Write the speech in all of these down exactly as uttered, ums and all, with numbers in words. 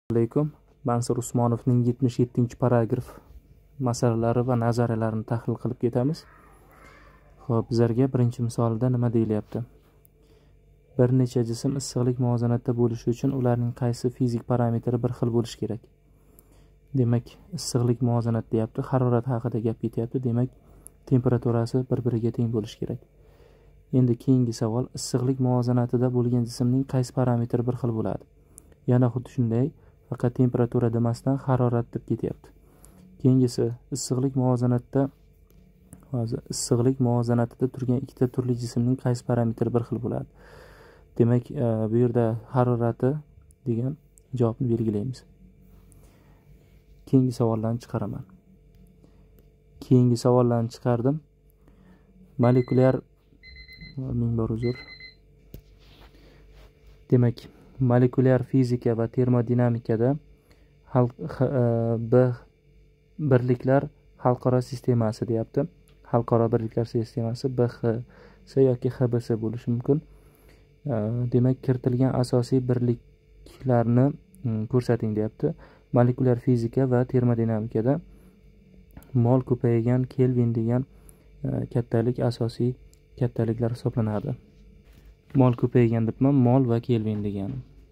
Alaykum. Mansur Usmonovning yetmish yettinchi paragraf masalalari va nazariyalarini tahlil qilib ketamiz. Xo'p, bizlarga birinchi misolida nima deyilyapti? Bir necha jism issiqlik muvozanatda bo'lishi uchun ularning qaysi fizik parametri bir xil bo'lishi kerak? Demak, issiqlik muvozanat deyapti, harorat haqida gap ketyapti. Demak, temperaturasi bir-biriga teng bo'lishi kerak. Endi keyingi savol, issiqlik muvozanatida bo'lgan jismning qaysi parametri bir xil bo'ladi? Yana xuddi shunday, faqat temperatura demasdan harorat deb ketyapti. Keyingisi, issiqlik muvozanatda hozir issiqlik muvozanatida turgan ikkita turli jismning qaysi parametri bir xil bo'ladi? Demak, bu yerda harorati degan javobni belgilaymiz. Keyingi savollarni chiqaraman. Keyingi savollarni chiqardim. Molekulyar ming bor uzr. Demak, molekulyar fizika va termodinamikada birliklar xalqaro sistemasi deyapti. Xalqaro birliklar sistemasi B X S yoki H B S bo'lishi mumkin. Demak, kiritilgan asosiy birliklarni ko'rsating deyapti. Molekulyar fizika va termodinamikada mol ko'paygan Kelvin degan kattalik asosiy kattaliklar hisoblanadi. Mol ko'paygan debman, mol va Kelvin degan.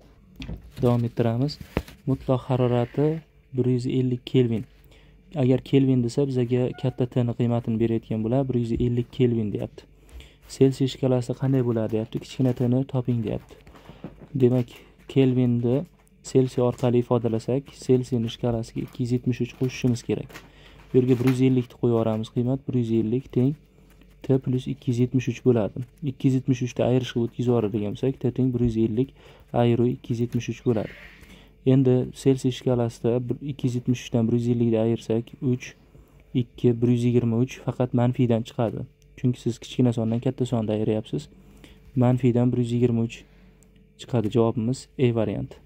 Davom ettiramiz. Mutlaq harorati bir yuz ellik Kelvin. Agar Kelvin desa, bizga katta T ni qiymatini berayotgan bo'lar, bir yuz ellik Kelvin deyapti. Selsiy shkalasi qanday bo'ladi deyapti, kichkina T ni toping deyapti. Demak, Kelvinni Selsiy orqali ifodalasak, Selsiy shkalasiga ikki yuz yetmish uch qo'shishimiz kerak. Bu yerga bir yuz ellik ni qo'yib yuboramiz, qiymat bir yuz ellik teng T plus ikki yuz yetmish uch bo'ladi. ikki yuz yetmish uch ni ayirishga o'tkazib yuboradigan bo'lsak, T teng bir yuz ellik ayiruv ikki yuz yetmish uch bo'ladi. Endi Selsiy shkalasida ikki yuz yetmish uch dan bir yuz ellik ni ayirsak, uch, ikki, bir yuz yigirma uch faqat manfiydan chiqadi. Chunki siz kichkina sondan katta sonda ayiryapsiz. Manfiydan bir yuz yigirma uch chiqadi. Javobimiz E varianti.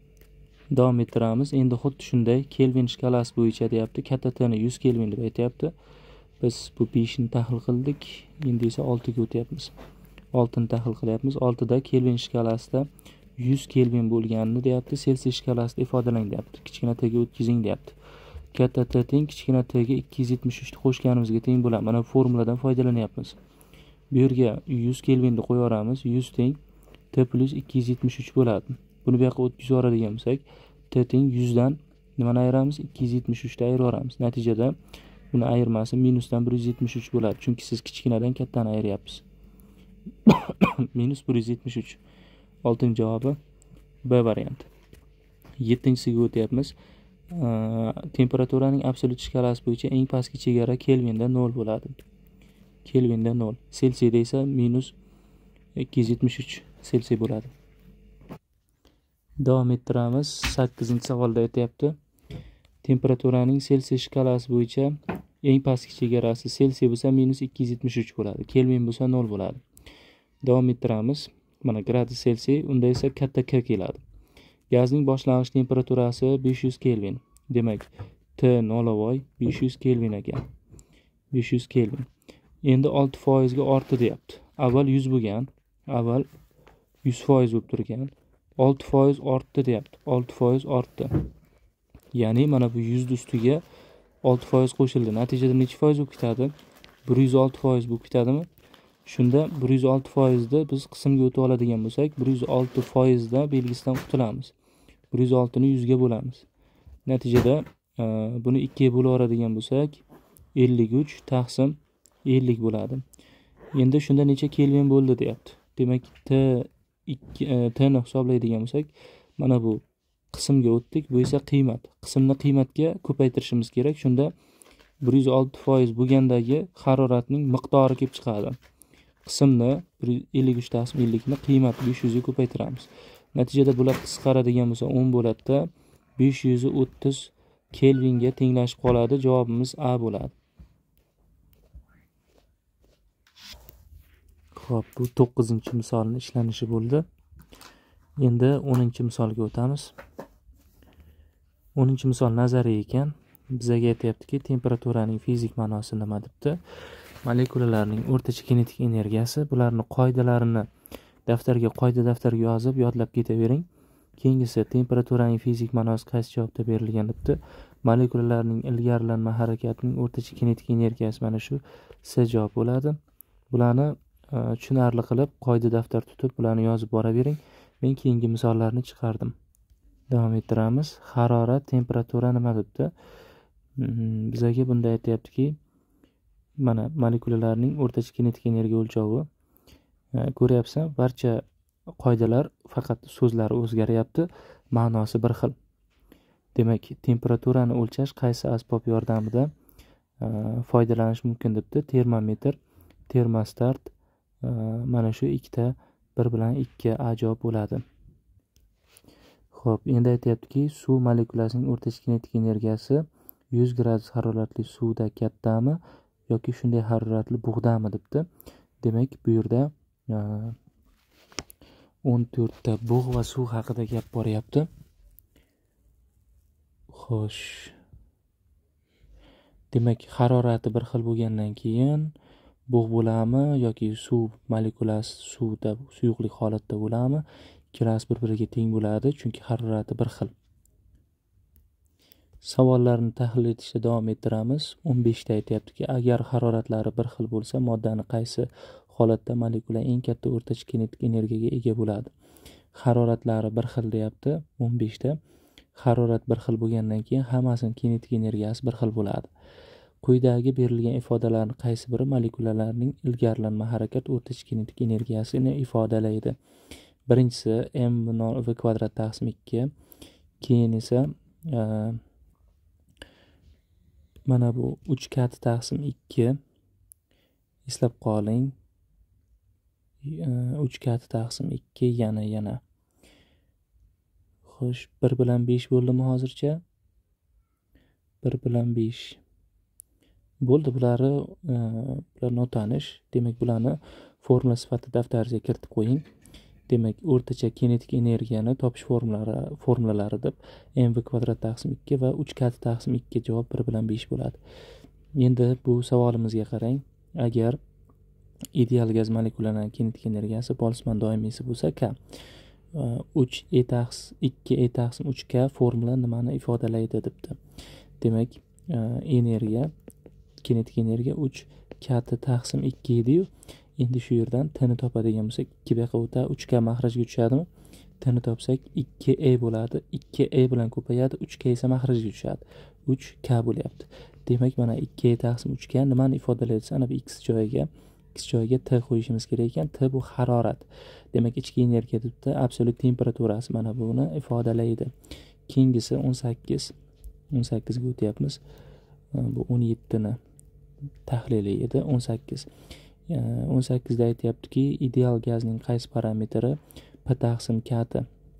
Davom ettiramiz. Endi xuddi shunday Kelvin shkalasi bo'yicha deyapti. Katta T ni yuz Kelvin deb aytyapti. Biz bu besh ni tahlil qildik. Endi esa olti ga o'tyapmiz. olti ni tahlil qilyapmiz. olti da Kelvin shkalasida yuz Kelvin bo'lganini deyapti. Selsiy shkalasida ifodalang deyapti. Kichkina T ga o'tkazing deyapti. Katta T teng kichkina T ga ikki yuz yetmish uch ni qo'shganimizga teng bo'ladi. Mana bu formuladan foydalanyapmiz. Bu yerga yuz Kelvin ni qo'yib yuboramiz. yuz teng T plus ikki yuz yetmish uch bo'ladi. Buni bu yoqqa o'tkazib yuboradigan bo'lsak, T teng yuz dan nimani ayiramiz? ikki yuz yetmish uch ni ayirib yuboramiz. Natijada buni ayirmasi minusdan bir yuz yetmish uch bo'ladi. Chunki siz kichkinadan kattani ayiryapsiz. Minus bir yuz yetmish uch. oltinchi javobi B varianti. yettinchisiga o'tyapmiz. Temperaturaning absolyut shkalasi bo'yicha eng pastki chegara Kelvinda nol bo'ladi. Kelvinda nol. Selsiyda esa minus ikki yuz yetmish uch Selsiy bo'ladi. Davom ettiramiz. sakkizinchi savolda aytyapti. Temperaturaning Selsiy shkalasi bo'yicha eng pastki chegarasi Selsiy bo'lsa minus ikki yuz yetmish uch bo'ladi. Kelvin bo'lsa nol bo'ladi. Davom ettiramiz. Mana gradus Selsiy, unda esa katta K keladi. Gazning boshlang'ich temperaturasi besh yuz Kelvin. Demak, T nolavoy besh yuz Kelvin ekan. besh yuz Kelvin. Endi olti foiz ga ortdi deyapti. Avval yuz bo'lgan, avval yuz foiz bo'lib turgan. olti foiz ortdi deyapti. olti foiz ortdi. Ya'ni mana bu yuz ustiga olti foiz qo'shildi. Natijada necha foiz bo'lib ketadi? bir yuz olti foiz bo'lib ketadimi? Shunda bir yuz olti foiz da biz qismga o'tib oladigan bo'lsak, bir yuz olti foiz da belgisidan qutulamiz. bir yuz olti ni yuz ga bo'lamiz. Natijada buni ikki ga bo'lib oladigan bo'lsak, ellik uch taqsim ellik bo'ladi. Endi shunda necha Kelvin bo'ldi deyapti. Demak, T T ni hisoblaydigan bo'lsak, mana bu qismga o'tdik. Bu esa qiymat. Qismni qiymatga ko'paytirishimiz kerak. Shunda bir yuz olti foiz bo'lgandagi haroratning miqdori kelib chiqadi. Qismni ellik uch taqsim ellik ni qiymat besh yuz ga ko'paytiramiz. Natijada bular qisqaradigan bo'lsa o'n bo'ladi-da, besh yuz o'ttiz Kelvinga tenglashib qoladi. Javobimiz A bo'ladi. Xo'p, bu to'qqizinchi misolning ishlanishi bo'ldi. Endi o'ninchi misolga o'tamiz. o'ninchi misol nazariy ekan. Bizga aytayaptiki, temperaturaning fizik ma'nosi nima debdi? Molekulalarning o'rtacha kinetik energiyasi, bularning qoidalarini daftarga qoida daftarga yozib yodlab ketavering. Keyingisi temperaturaning fizik ma'nosi qaysi javobda berilgan debdi. Molekulalarning ilgarilanma harakatining o'rtacha kinetik energiyasi mana shu C javob bo'ladi. Bularni tushunarli qilib qoida daftar tutib bularni yozib boravering. Men keyingi misollarni chiqardim. Davom ettiramiz. Harorat, temperatura nima debdi? Bizga bunda aytayaptiki, mana molekulalarning o'rtacha kinetik energiya o'lchovi. Ko'ryapsan, barcha qoidalar faqat so'zlari o'zgaryapti, ma'nosi bir xil. Demak, temperaturani o'lchash qaysi asbob yordamida foydalanish mumkin debdi? Termometr, termostat, mana shu ikkita bir bilan ikki A javob bo'ladi. Xo'p, endi aytayaptiki, suv molekulasining o'rtacha kinetik energiyasi yuz gradus haroratli suvda kattami yoki shunday haroratli bug'dami debdi. Demak, bu yerda o'n to'rtta bug' va suv haqida gap boryapti. Xo'sh. Demak, harorati bir xil bo'lgandan keyin bug' bo'lami yoki suv molekulasi suvda suyuqlik holatda bo'lami? Ikkalasi bir-biriga teng bo'ladi, chunki harorati bir xil. Savollarni tahlil etishda davom ettiramiz. o'n beshta aytayaptiki, agar haroratlari bir xil bo'lsa, moddani qaysi holatda molekula eng katta o'rtacha kinetik energiyaga ega bo'ladi? Haroratlari bir xil deyapti. o'n beshta. Harorat bir xil bo'lgandan keyin hammasining kinetik energiyasi bir xil bo'ladi. Quyidagi berilgan ifodalarning qaysi biri molekulalarning ilgarilanma harakat o'rtacha kinetik energiyasini ifodalaydi? Birinchisi m v kvadrat taqsim ikki. Keyin esa mana bu uch kat taqsim ikki. Eslab qoling. uch kat taqsim ikki yana yana. Xo'sh, bir bilan besh bo'ldimi hozircha? bir bilan besh. Bo'ldi, bularni bular notanish. Demak, bularni formula sifatida daftaringizga kiritib qo'ying. Demak, o'rtacha kinetik energiyani topish formulalari formulalari deb mv kvadrat taqsim ikki va uch kat taqsim ikki javob bir bilan besh bo'ladi. Endi bu savolimizga qarang. Agar ideal gaz molekulasining kinetik energiyasi Boltzmann doimiysi bo'lsa K, uch e taqsim ikki e taqsim uch K formula nimani ifodalaydi debdi. Demak, energiya, kinetik energiya uch kat taqsim ikki edi-yu. Endi shu yerdan t ni topadigan bo'lsak, ikki bu yoqqa o'ta uch K mahrajga tushadimi? T ni topsak ikki e bo'ladi. ikki e bilan ko'payadi, uch K esa mahrajga tushadi. uch K bo'lyapti. Demak, mana ikki e taqsim uch K nimani ifodalaydi? Ana bu x joyiga, x joyiga t qo'yishimiz kerak ekan. T bu harorat. Demak, ichki energiya debdi, absolut temperaturasi mana buni ifodalaydi. Keyingisi o'n sakkiz. o'n sakkiz ga o'tyapmiz. Bu o'n yetti ni tahlili edi. o'n sakkiz. o'n sakkizda aytayaptiki, ideal gazning qaysi parametri P taqsim kati.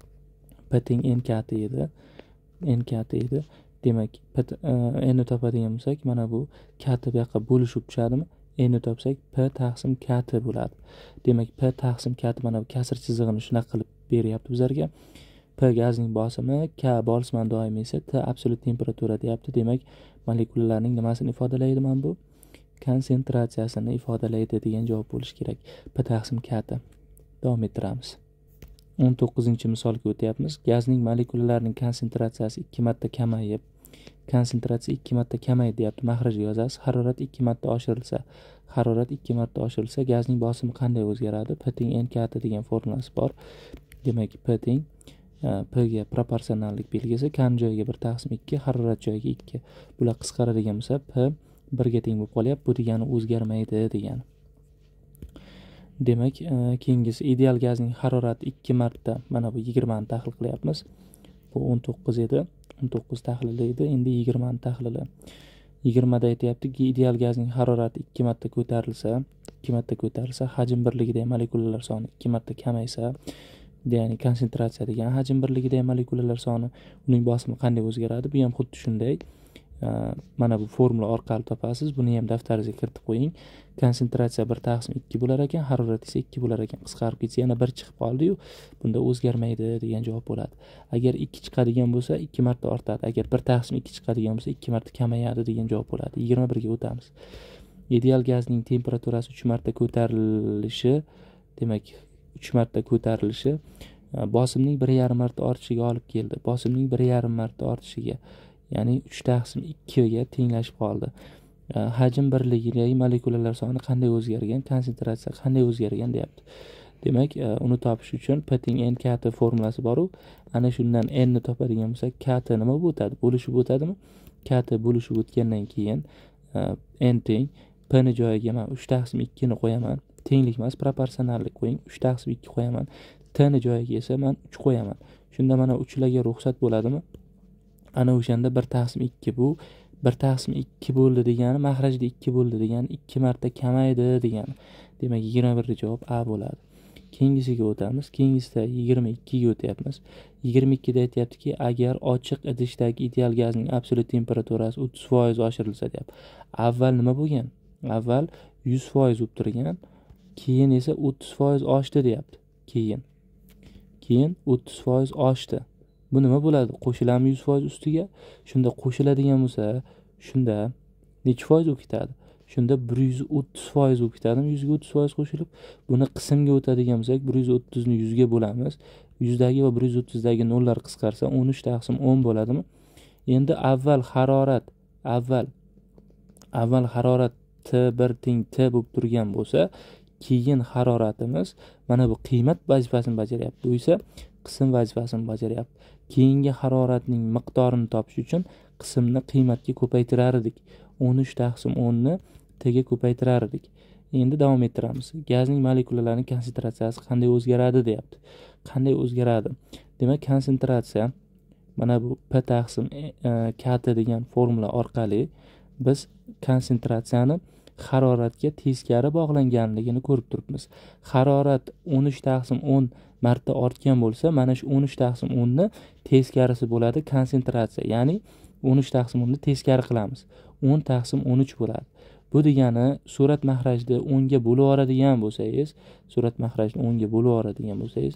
P teng n kati edi. N kati edi. Demak, n ni topadigan bo'lsak, mana bu kati bu yoqqa bo'lishib tushadimi? N ni topsak P taqsim kati bo'ladi. Demak, P taqsim kati mana bu kasr chizig'ini shunaqa qilib beryapti bizlarga. P gazning bosimi, K Boltzmann doimiysi, T absolut temperatura deyapti. Demak, molekulalarning nimasini ifodalaydi mana bu? Konsentratsiyasini ifodalaydi degan javob bo'lishi kerak. P taqsim kati. Davom ettiramiz. o'n to'qqizinchi misolga o'tyapmiz. Gazning molekulalarining konsentratsiyasi ikki marta kamayib, konsentratsiya ikki marta kamaydi deyapti. Mahrajga yozasiz. Harorat ikki marta oshirilsa, harorat ikki marta oshirilsa, gazning bosimi qanday o'zgaradi? P teng n kati degan formulasi bor. Demak, P teng P ga proporsionallik belgisi, kan joyiga bir taqsim ikki, harorat joyiga ikki. Bular qisqaradigan bo'lsa, P bir ga teng bo'lib qolyapti. Bu degani o'zgarmaydi degani. Demak, keyingisi ideal gazning harorati ikki marta, mana bu yigirma ni tahlil qilyapmiz. Bu o'n to'qqiz edi. o'n to'qqiz tahlili edi. Endi yigirma ni tahlili. yigirma da aytayaptiki, ideal gazning harorati ikki marta ko'tarilsa, ikki marta ko'tarilsa, hajm birligida molekulalar soni ikki marta kamaysa, ya'ni konsentratsiya degan hajm birligida molekulalar soni, uning bosimi qanday o'zgaradi? Bu ham xuddi shunday. Mana bu formula orqali topasiz. Buni ham daftaringizga kiritib qo'ying. Konsentratsiya bir taqsim ikki bo'lar ekan, harorat esa ikki bo'lar ekan. Qisqarib ketsa yana bir chiqib qoldi-yu, bunda o'zgarmaydi degan javob bo'ladi. Agar ikki chiqadigan bo'lsa, ikki marta ortadi. Agar bir taqsim ikki chiqadigan bo'lsa, ikki marta kamayadi degan javob bo'ladi. yigirma bir ga o'tamiz. Ideal gazning temperaturasi uch marta ko'tarilishi, demak, uch marta ko'tarilishi bosimning bir yarim marta ortishiga olib keldi. Bosimning bir yarim marta ortishiga, ya'ni uch taqsim ikkiga tenglashib qoldi. Hajm birligidagi molekulalar soni qanday o'zgargan, konsentratsiya qanday o'zgargan deyapti. Demak, uni topish uchun P teng N kati formulasi bor. Ana shundan N ni topadigan bo'lsak, kati nima bo'ladi? Bo'lishib o'tadimi? Kati bo'lishib o'tgandan keyin N teng P ni joyiga men uch taqsim ikki ni qo'yaman. Tenglik emas, proporsionallik qo'ying. uch taqsim ikki qo'yaman. T ni joyiga esa men uch qo'yaman. Shunda mana uchlarga ruxsat bo'ladimi? Ana o'shanda bir taqsim ikki bu bir taqsim ikki bo'ldi degani, mahrajda ikki bo'ldi degani ikki marta kamaydi degani. Demak, yigirma bir javob A bo'ladi. Keyingisiga o'tamiz. Keyingisida yigirma ikki ga o'tyapmiz. yigirma ikki da aytayaptiki, agar ochiq idishdagi ideal gazning absolyut temperaturasi o'ttiz foiz oshirilsa deyapti. Avval nima bo'lgan? Avval yuz foiz bo'lib turgan, keyin esa o'ttiz foiz oshdi deyapti. Keyin keyin o'ttiz foiz oshdi. Bu nima bo'ladi? Qo'shilamiz yuz foiz ustiga. Shunda qo'shiladigan bo'lsa, shunda necha foiz bo'lib ketadi? Shunda bir yuz o'ttiz foiz bo'lib ketadimi? yuz ga o'ttiz foiz qo'shilib, buni qismga o'tadigan bo'lsak, bir yuz o'ttiz ni yuz ga bo'lamiz. yuz dagi va bir yuz o'ttiz dagi nollar qisqarsa, o'n uch taqsim o'n bo'ladimi? Endi avval harorat, avval avval harorat T bir teng T bo'lib turgan bo'lsa, keyin haroratimiz mana bu qiymat vazifasini bajaryapti. Bu esa qism vazifasini bajaryapti. Keyingi haroratning miqdorini topish uchun qismni qiymatga ko'paytirar edik. o'n uch taqsim o'n ni T ga ko'paytirar edik. Endi davom ettiramiz. Gazning molekulalarining konsentratsiyasi qanday o'zgaradi deyapti. Qanday o'zgaradi? Demak, konsentratsiya mana bu P taqsim kati degan formula orqali biz konsentratsiyani haroratga teskari bog'langanligini ko'rib turibmiz. Harorat o'n uch taqsim o'n marta ortgan bo'lsa, mana shu o'n uch taqsim o'n ni teskarisi bo'ladi konsentratsiya. Ya'ni o'n uch taqsim o'n ni teskari qilamiz. o'n taqsim o'n uch bo'ladi. Bu degani surat mahrajni o'n ga bo'lib yuboradigan bo'lsangiz, surat mahrajni o'n ga bo'lib yuboradigan bo'lsangiz,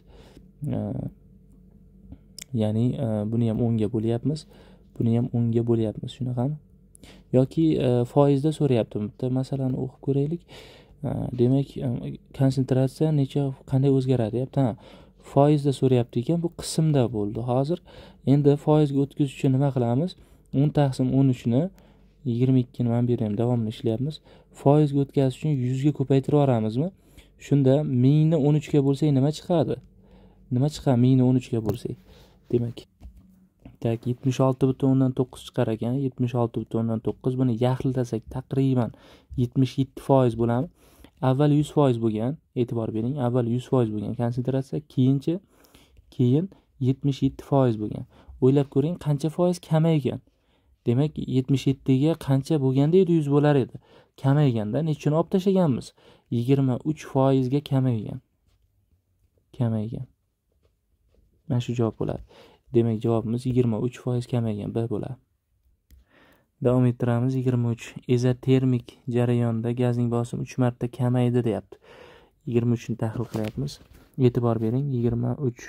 ya'ni buni ham o'n ga bo'lyapmiz, buni ham o'n ga bo'lyapmiz, shunaqami? Yoki foizda so'rayapti. Bitta masalani o'qib ko'raylik. Demak, konsentratsiya necha qanday o'zgaradi deyapti. Ha, foizda so'rayapti ekan, bu qismda bo'ldi. Hozir endi foizga o'tkazish uchun nima qilamiz? o'n taqsim o'n uch ni yigirma ikki ni men bu ham davomini ishlayapmiz. Foizga o'tkazish uchun yuz ga ko'paytirib yuboramizmi? Shunda ming ni o'n uch ga bo'lsak nima chiqadi? Nima chiqadi ming ni o'n uch ga bo'lsak? Demak, tak yetmish olti butun o'ndan to'qqiz chiqar ekan. yetmish olti butun o'ndan to'qqiz. Buni yaxlitasak taqriban yetmish yetti foiz bo'ladi. Avval yuz foiz bo'lgan, e'tibor bering. Avval yuz foiz bo'lgan konsentratsiya, keyinchi keyin yetmish yetti foiz bo'lgan. O'ylab ko'ring, qancha foiz kamaygan. Demak, yetmish yetti ga qancha bo'lganda edi yuz bo'lar edi. Kamayganda nechini olib tashlaganmiz? yigirma uch foiz ga kamaygan. Kamaygan. Mana shu javob bo'ladi. Demak, javobimiz yigirma uch foiz kamaygan, B bo'ladi. Davom ettiramiz. yigirma uch. Izotermik jarayonda gazning bosimi uch marta kamaydi deyapti. yigirma uch ni tahlil qilyapmiz. E'tibor bering, yigirma uch.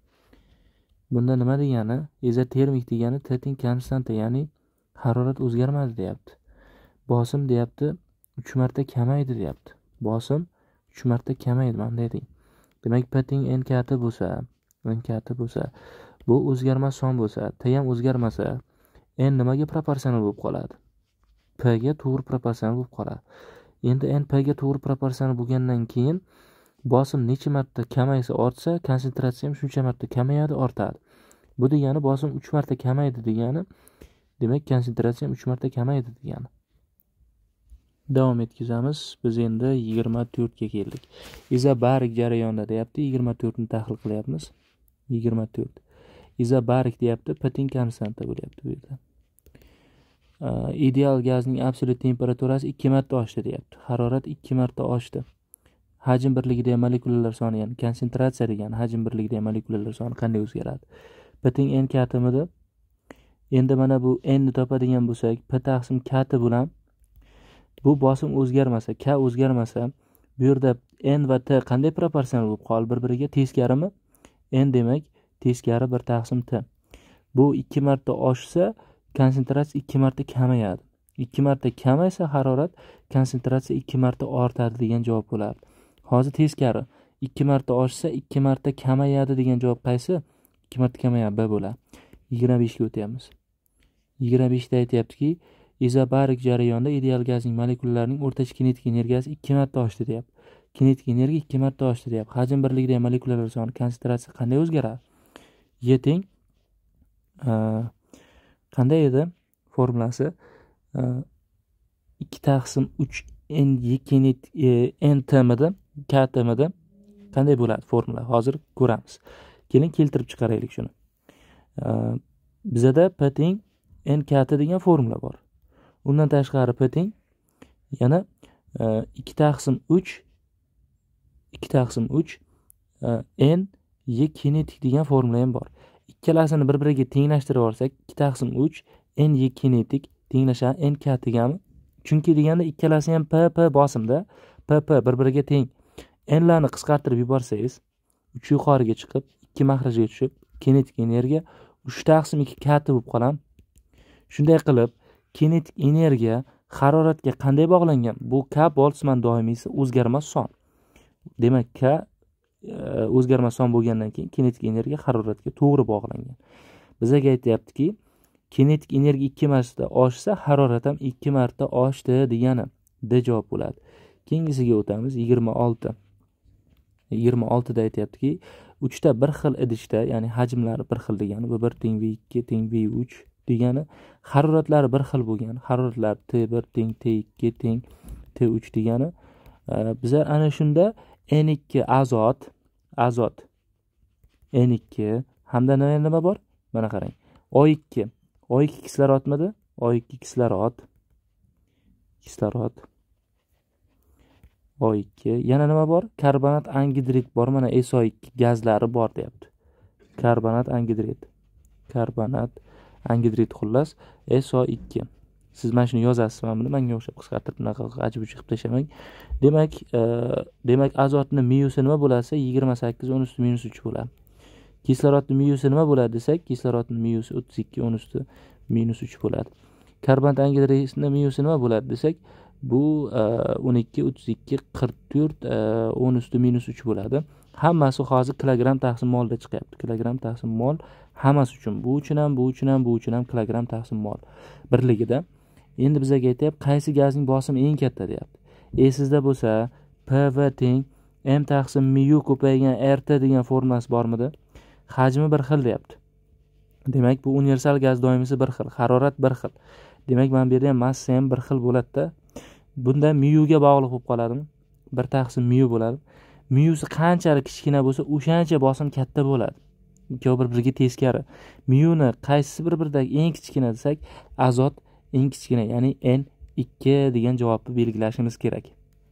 Bunda nima degani? Izotermik degani T teng konstanta, ya'ni harorat o'zgarmadi deyapti. Bosim deyapti uch marta kamaydi deyapti. Bosim uch marta kamaydi, mana deng. Demak, P teng N kati bo'lsa, N kati bo'lsa, bu o'zgarmas son bo'lsa, T ham o'zgarmasa, N nimaga proporsional bo'lib qoladi? P ga to'g'ri proporsional bo'lib qoladi. Endi N P ga to'g'ri proporsional bo'lgandan keyin bosim necha marta kamaysa ortsa, konsentratsiya ham shuncha marta kamayadi, ortadi. Bu degani bosim uch marta kamaydi degani, demak konsentratsiya ham uch marta kamaydi degani. Davom etkazamiz. Biz endi yigirma to'rt ga keldik. Izobarik jarayonda deyapti, yigirma to'rt ni tahlil qilyapmiz. yigirma to'rt. Izobarik deyapti, P teng konstanta bo'lyapti bu yerda. Ideal gazning absolyut temperaturasi ikki marta oshdi deyapti. Harorat ikki marta oshdi. Hajm birligidagi molekulalar soni, ya'ni konsentratsiya degani hajm birligidagi molekulalar soni qanday o'zgaradi? P teng N katimidi. Endi mana bu N ni topadigan bo'lsak, P taqsim kati bilan bu bosim o'zgarmasa, K o'zgarmasa, bu yerda N va T qanday proporsional bo'lib qoldi? Bir-biriga teskarimi? N demak teskari bir taqsim T. Bu ikki marta oshsa, konsentratsiya ikki marta kamayadi. ikki marta kamaysa harorat, konsentratsiya ikki marta ortadi degan javob bo'ladi. Hozir teskari. ikki marta oshsa ikki marta kamayadi degan javob qaysi? ikki marta kamayadi, B bo'ladi. yigirma beshga o'tyapmiz. yigirma beshda aytayaptiki, izobarik jarayonda ideal gazning molekulalarining o'rtacha kinetik energiyasi ikki marta oshdi deyapti. Kinetik energiya ikki marta oshdi deyapti. Hajm birligida molekulalar soni, konsentratsiya qanday o'zgaradi? Y teng qanday edi formulasi? ikki taqsim uch n y kinetik n tmda k tmda qanday bo'ladi formula? Hozir ko'ramiz. Keling keltirib chiqaraylik shuni. Bizada P teng n kati degan formula bor. Undan tashqari P teng yana ikki taqsim uch ikki taqsim uch n y kinetik degan formula ham bor. Ikkalasini bir-biriga tenglashtirib olsak, ikki taqsim uch n y kinetik tenglashadi n katigami? Chunki deganda ikkalasi ham p p bosimda, p p bir-biriga teng. N larni qisqartirib yuborsangiz, uch yuqoriga chiqib, ikki mahrajga tushib, kinetik energiya uch taqsim ikki kati bo'lib qoladi. Shunday qilib, kinetik energiya haroratga qanday bog'langan? Bu K Boltzmann doimiysi o'zgarmas son. Demak, K o'zgarmas son bo'lgandan keyin kinetik energiya haroratga to'g'ri bog'langan. Bizga aytayaptiki, kinetik energiya ikki marta oshsa, harorat ham ikki marta oshdi degani. D javob bo'ladi. Keyingisiga o'tamiz. yigirma olti. yigirma oltida aytayaptiki, uchta bir xil idishda, ya'ni hajmlari bir xil degani, bu bir teng V ikki teng V uch degani, haroratlari bir xil bo'lgan. Haroratlar T bir teng T ikki teng T uch degani. Bizlar ana shunda N ikki azot, azot N ikki hamda nima bor? Mana qarang. O ikki. O ikki kislorodmidi? O ikki kislorod. Kislorod. O ikki. Yana nima bor? Karbonat angidrid bor. Mana S O ikki gazlari bor deyapti. Karbonat angidrid. Karbonat angidrid xullas S O ikki. Siz mana shuni yozasiz, men buni menga o'xshab qisqartirib bunaqa ajib qilib tashamang. Demak, e, demak azotning miyusi nima bo'lsa, yigirma sakkiz o'n usti minus uch bo'ladi. Kislorodning miyusi nima bo'ladi desak, kislorodning miyusi o'ttiz ikki o'n usti minus uch bo'ladi. Karbonat angidridning miyusi nima bo'ladi desak, bu o'n ikki o'ttiz ikki qirq to'rt o'n usti minus uch bo'ladi. Hammasi hozir kilogramm taqsim molda chiqyapti. Kilogramm taqsim mol hammasi uchun. Bu uchun ham, bu uchun ham, bu uchun ham kilogramm taqsim mol birligida. Endi bizga aytayapti, qaysi gazning bosimi eng katta deyapti. E sizda bo'lsa, P V teng M taqsim mu ko'paygan R T degan formulasi bormidi? Hajmi bir xil deyapti. Demak, bu universal gaz doimiysi bir xil, harorat bir xil. Demak, men bu yerda ham massa ham bir xil bo'ladi-da. Bunda mu ga bog'liq bo'lib qoladimi? bir taqsim mu bo'ladi. Musi qanchalik kichkina bo'lsa, o'shancha bosim katta bo'ladi. Ikkovi bir-biriga teskari. Muni qaysi bir-biridagi eng kichkina desak, azot eng kichkina, ya'ni N ikki degan javobni belgilashimiz kerak.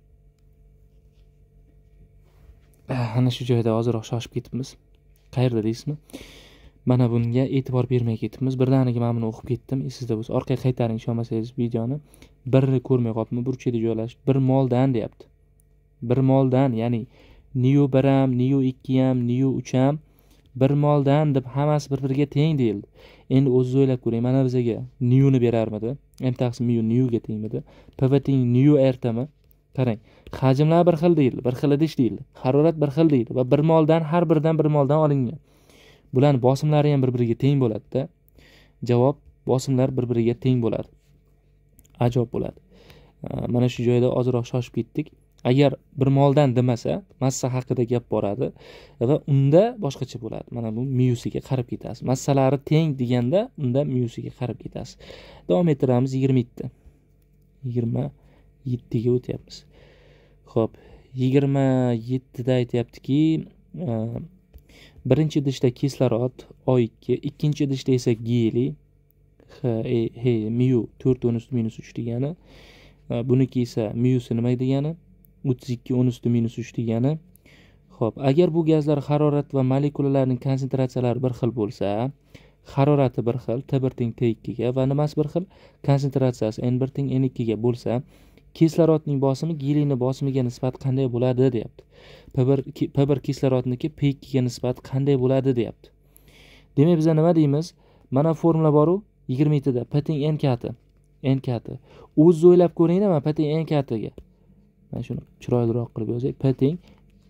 Ana shu joyda ozroq shoshib ketibmiz. Qayerda deysizmi? Mana bunga e'tibor bermay ketibmiz. Birdaniga men buni o'qib ketdim. Esingizda bo'lsa, orqaga qaytaring ishonmasangiz videoni. Birni ko'rmay qolibman. Burchakda joylashib, bir moldan deyapti. Bir moldan, ya'ni niu bir ham, niu ikki ham, niu uch ham bir moldan deb hammasi bir-biriga teng deyildi. Endi o'zingiz o'ylab ko'ring, mana bizga niu ni berarmidi? M taqsim mu niu ga tengmidi? P V teng niu R T mi? Qarang, hajmlar bir xil deyildi, bir xil idish deyildi. Harorat bir xil deyildi va bir moldan har biridan bir moldan olingan. Bularning bosimlari ham bir-biriga teng bo'ladi-da. Javob bosimlar bir-biriga teng bo'ladi. Ajoyib bo'ladi. Mana shu joyda ozroq shoshib ketdik. Agar bir moldan demasa, massa haqida gap boradi va unda boshqacha bo'ladi. Mana bu miusiga qarab ketasiz. Massalari teng deganda unda miusiga qarab ketasiz. Davom ettiramiz yigirma yetti. yigirma yettiga o'tyapmiz. Xo'p, yigirma yettida aytayaptiki, birinchi idishda kislorod O ikki, ikkinchi idishda esa geliy He mu to'rt o'n usti minus uch degani. Buniki esa miusi nima degani? o'ttiz ikki o'n usti minus uch degani. Xo'p, agar bu gazlar harorat va molekulalarning konsentratsiyalari bir xil bo'lsa, harorati bir xil, T bir teng T ikki ga va nimasi bir xil? Konsentratsiyasi N bir teng N ikki ga bo'lsa, kislorodning bosimi geliyning bosimiga nisbat qanday bo'ladi deyapti. P bir kislorodniki P ikki ga nisbat qanday bo'ladi deyapti. Demak, biz nima deymiz? Mana formula bor-ku, yigirma yettida P teng N kati. N kati. O'zingiz o'ylab ko'ringlar, mana P teng N katiga. Mana shuni chiroyliroq qilib yozay. P teng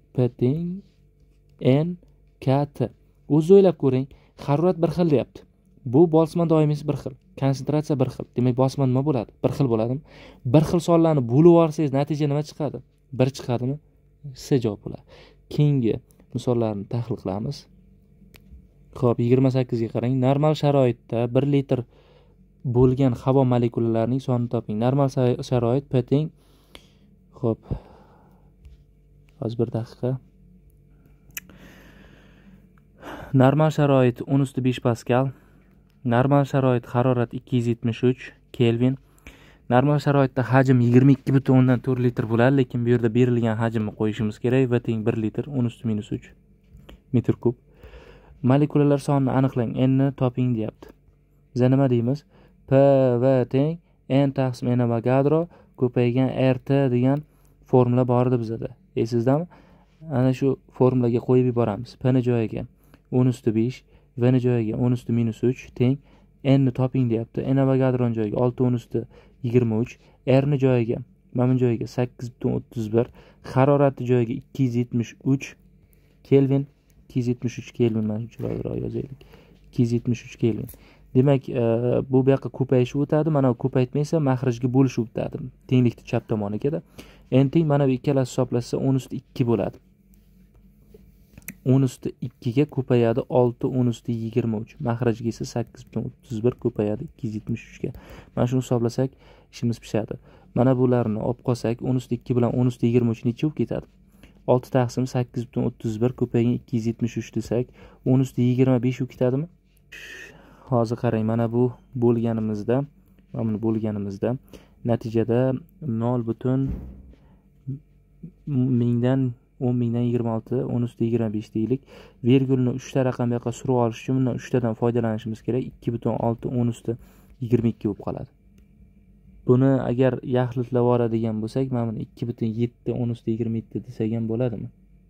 P teng N K T. O'zi o'ylab ko'ring, harorat bir xil deyapti. Bu bosma doimiysi bir xil, konsentratsiya bir xil. Demak, bosma nima bo'ladi? Bir xil bo'ladimi? Bir xil sonlarni bo'lib olsangiz, natija nima chiqadi? bir chiqadimi? C javob bo'ladi. Keyingi misollarni tahlil qilamiz. Xo'p, yigirma sakkizga qarang. Normal sharoitda bir litr bo'lgan havo molekulalarining sonini toping. Normal sharoit P teng. Xo'p. Hozir bir daqiqa. Normal sharoit o'n usti besh paskal. Normal sharoit harorat ikki yuz yetmish uch Kelvin. Normal sharoitda hajm yigirma ikki butun o'ndan to'rt litr bo'ladi, lekin bu yerda berilgan hajmni qo'yishimiz kerak. V teng bir litr o'n usti minus uch metr kub. Molekulalar sonini aniqlang, n ni toping deyapti. Biz nima deymiz? P V teng n taqsim n Avogadro ko'paygan R T degan formula bor edi bizda. Eslaysizmi? Ana shu formulaga qo'yib yuboramiz. P ni joyiga o'n usti besh, V ni joyiga o'n usti minus uch teng n ni toping deyapti. N Avogadro joyiga olti o'n usti yigirma uch, R ni joyiga, mana bu joyiga sakkiz butun o'ttiz bir, haroratni joyiga ikki yuz yetmish uch Kelvin, ikki yuz yetmish uch Kelvin, mana shunchalik yozaylik. ikki yuz yetmish uch Kelvin. Demak, bu bu yoqqa ko'payishib o'tadi, mana bu ko'paytmaysa maxrajga bo'lishib o'tadi. Tenglikni chap tomoniga. N teng mana bu ikkalasi hisoblashsa o'n usti ikki bo'ladi. o'n usti ikki ga ko'payadi olti o'n usti yigirma uch. Maxrajga esa sakkiz butun o'ttiz bir ko'payadi ikki yuz yetmish uch ga. Mana shuni hisoblasak ishimiz pishadi. Mana bularni olib qolsak o'n usti ikki bilan o'n usti yigirma uch necha bo'lib ketadi? olti taqsim sakkiz butun o'ttiz bir ko'paygan ikki yuz yetmish uch desak o'n usti yigirma besh bo'lib ketadimi? Hozir qarang, mana bu bo'lganimizda, mana buni bo'lganimizda natijada nol butun mingdan o'n mingdan yigirma olti, o'n usti yigirma besh deylik. Virgulni uchta raqam bu yoqqa surib olish uchun bundan uchtadan foydalanishimiz kerak. ikki butun olti o'n usti yigirma ikki bo'lib qoladi. Buni agar yaxlitlab oladigan bo'lsak, mana buni ikki butun yetti o'n usti yigirma yetti desak ham bo'ladimi?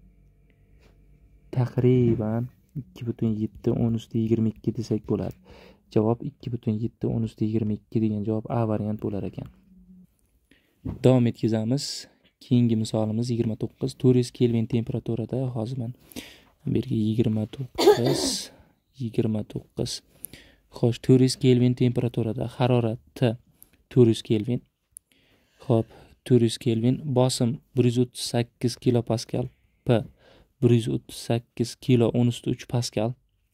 Taqriban ikki butun yetti o'n usti yigirma ikki desak bo'ladi. Javob ikki butun yetti o'n usti yigirma ikki degan javob A variant bo'lar ekan. Davom etkazamiz. Keyingi misolimiz yigirma to'qqiz. to'rt yuz Kelvin temperaturada, hozir men bu yerga yigirma to'qqiz yigirma to'qqiz. Xo'sh, to'rt yuz Kelvin temperaturada harorat T to'rt yuz Kelvin. Xo'p, to'rt yuz Kelvin, bosim bir yuz o'ttiz sakkiz kilopaskal, P bir yuz o'ttiz sakkiz kilo o'n usti uch paskal.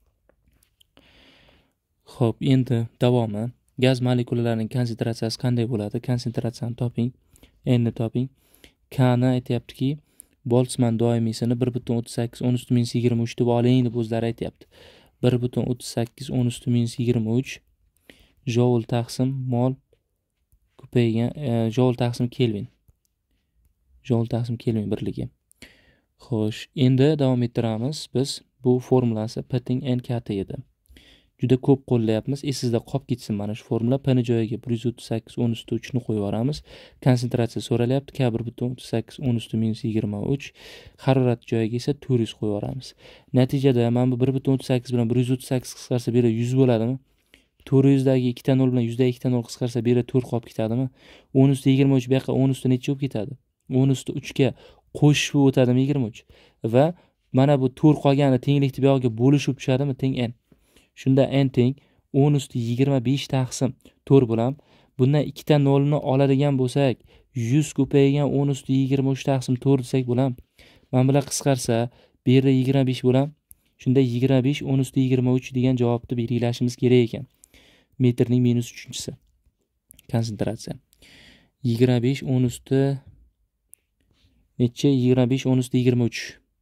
Xo'p, endi davomi. Gaz molekulalarining konsentratsiyasi qanday bo'ladi? Konsentratsiyani toping, N ni toping. K ni aytayaptiki, Boltzmann doimiysini bir butun o'ttiz sakkiz o'n usti minus yigirma uch deb oling deb o'zlari aytayapti. bir butun o'ttiz sakkiz o'n usti minus yigirma uch joule taqsim mol ko'paygan e, joule taqsim Kelvin. Joule taqsim Kelvin birligi. Xo'sh, endi davom ettiramiz. Biz bu formulasi P teng N K T edi. Juda ko'p qo'llayapmiz. Esingizda qolib ketsin mana shu formula. P ni joyiga bir yuz o'ttiz sakkiz o'n usti uch ni qo'yib yuboramiz. Konsentratsiya so'ralyapti. K bir butun o'ttiz sakkiz o'n usti minus yigirma uch. Harorat joyiga esa to'rt yuz qo'yib yuboramiz. Natijada mana bu bir butun o'ttiz sakkiz bilan bir yuz o'ttiz sakkiz qisqarsa bu yerda yuz bo'ladimi? to'rt yuz dagi ikkita nol bilan yuz dagi ikkita nol qisqarsa bu yerda to'rt qolib ketadimi? o'n usti yigirma uch bu yoqqa o'n usti necha bo'lib ketadi? o'n usti uch ga qo'shib o'tadimi yigirma uch? Va mana bu to'rt qolgani tenglikni bu yoqqa bo'lishib tushadimi? Teng n. Shunda n teng o'n usti yigirma besh taqsim to'rt bo'lam. Bundan ikkita nolni oladigan bo'lsak, yuz ko'paygan o'n usti yigirma uch taqsim to'rt desak bo'lam. Mana bular qisqarsa, bu yerda yigirma besh bo'lam. Shunda yigirma besh o'n usti yigirma uch degan javobni belgilashimiz kerak ekan. Metrning minus uchinchisi. Konsentratsiya. yigirma besh o'n usti necha? yigirma besh o'n usti yigirma uch.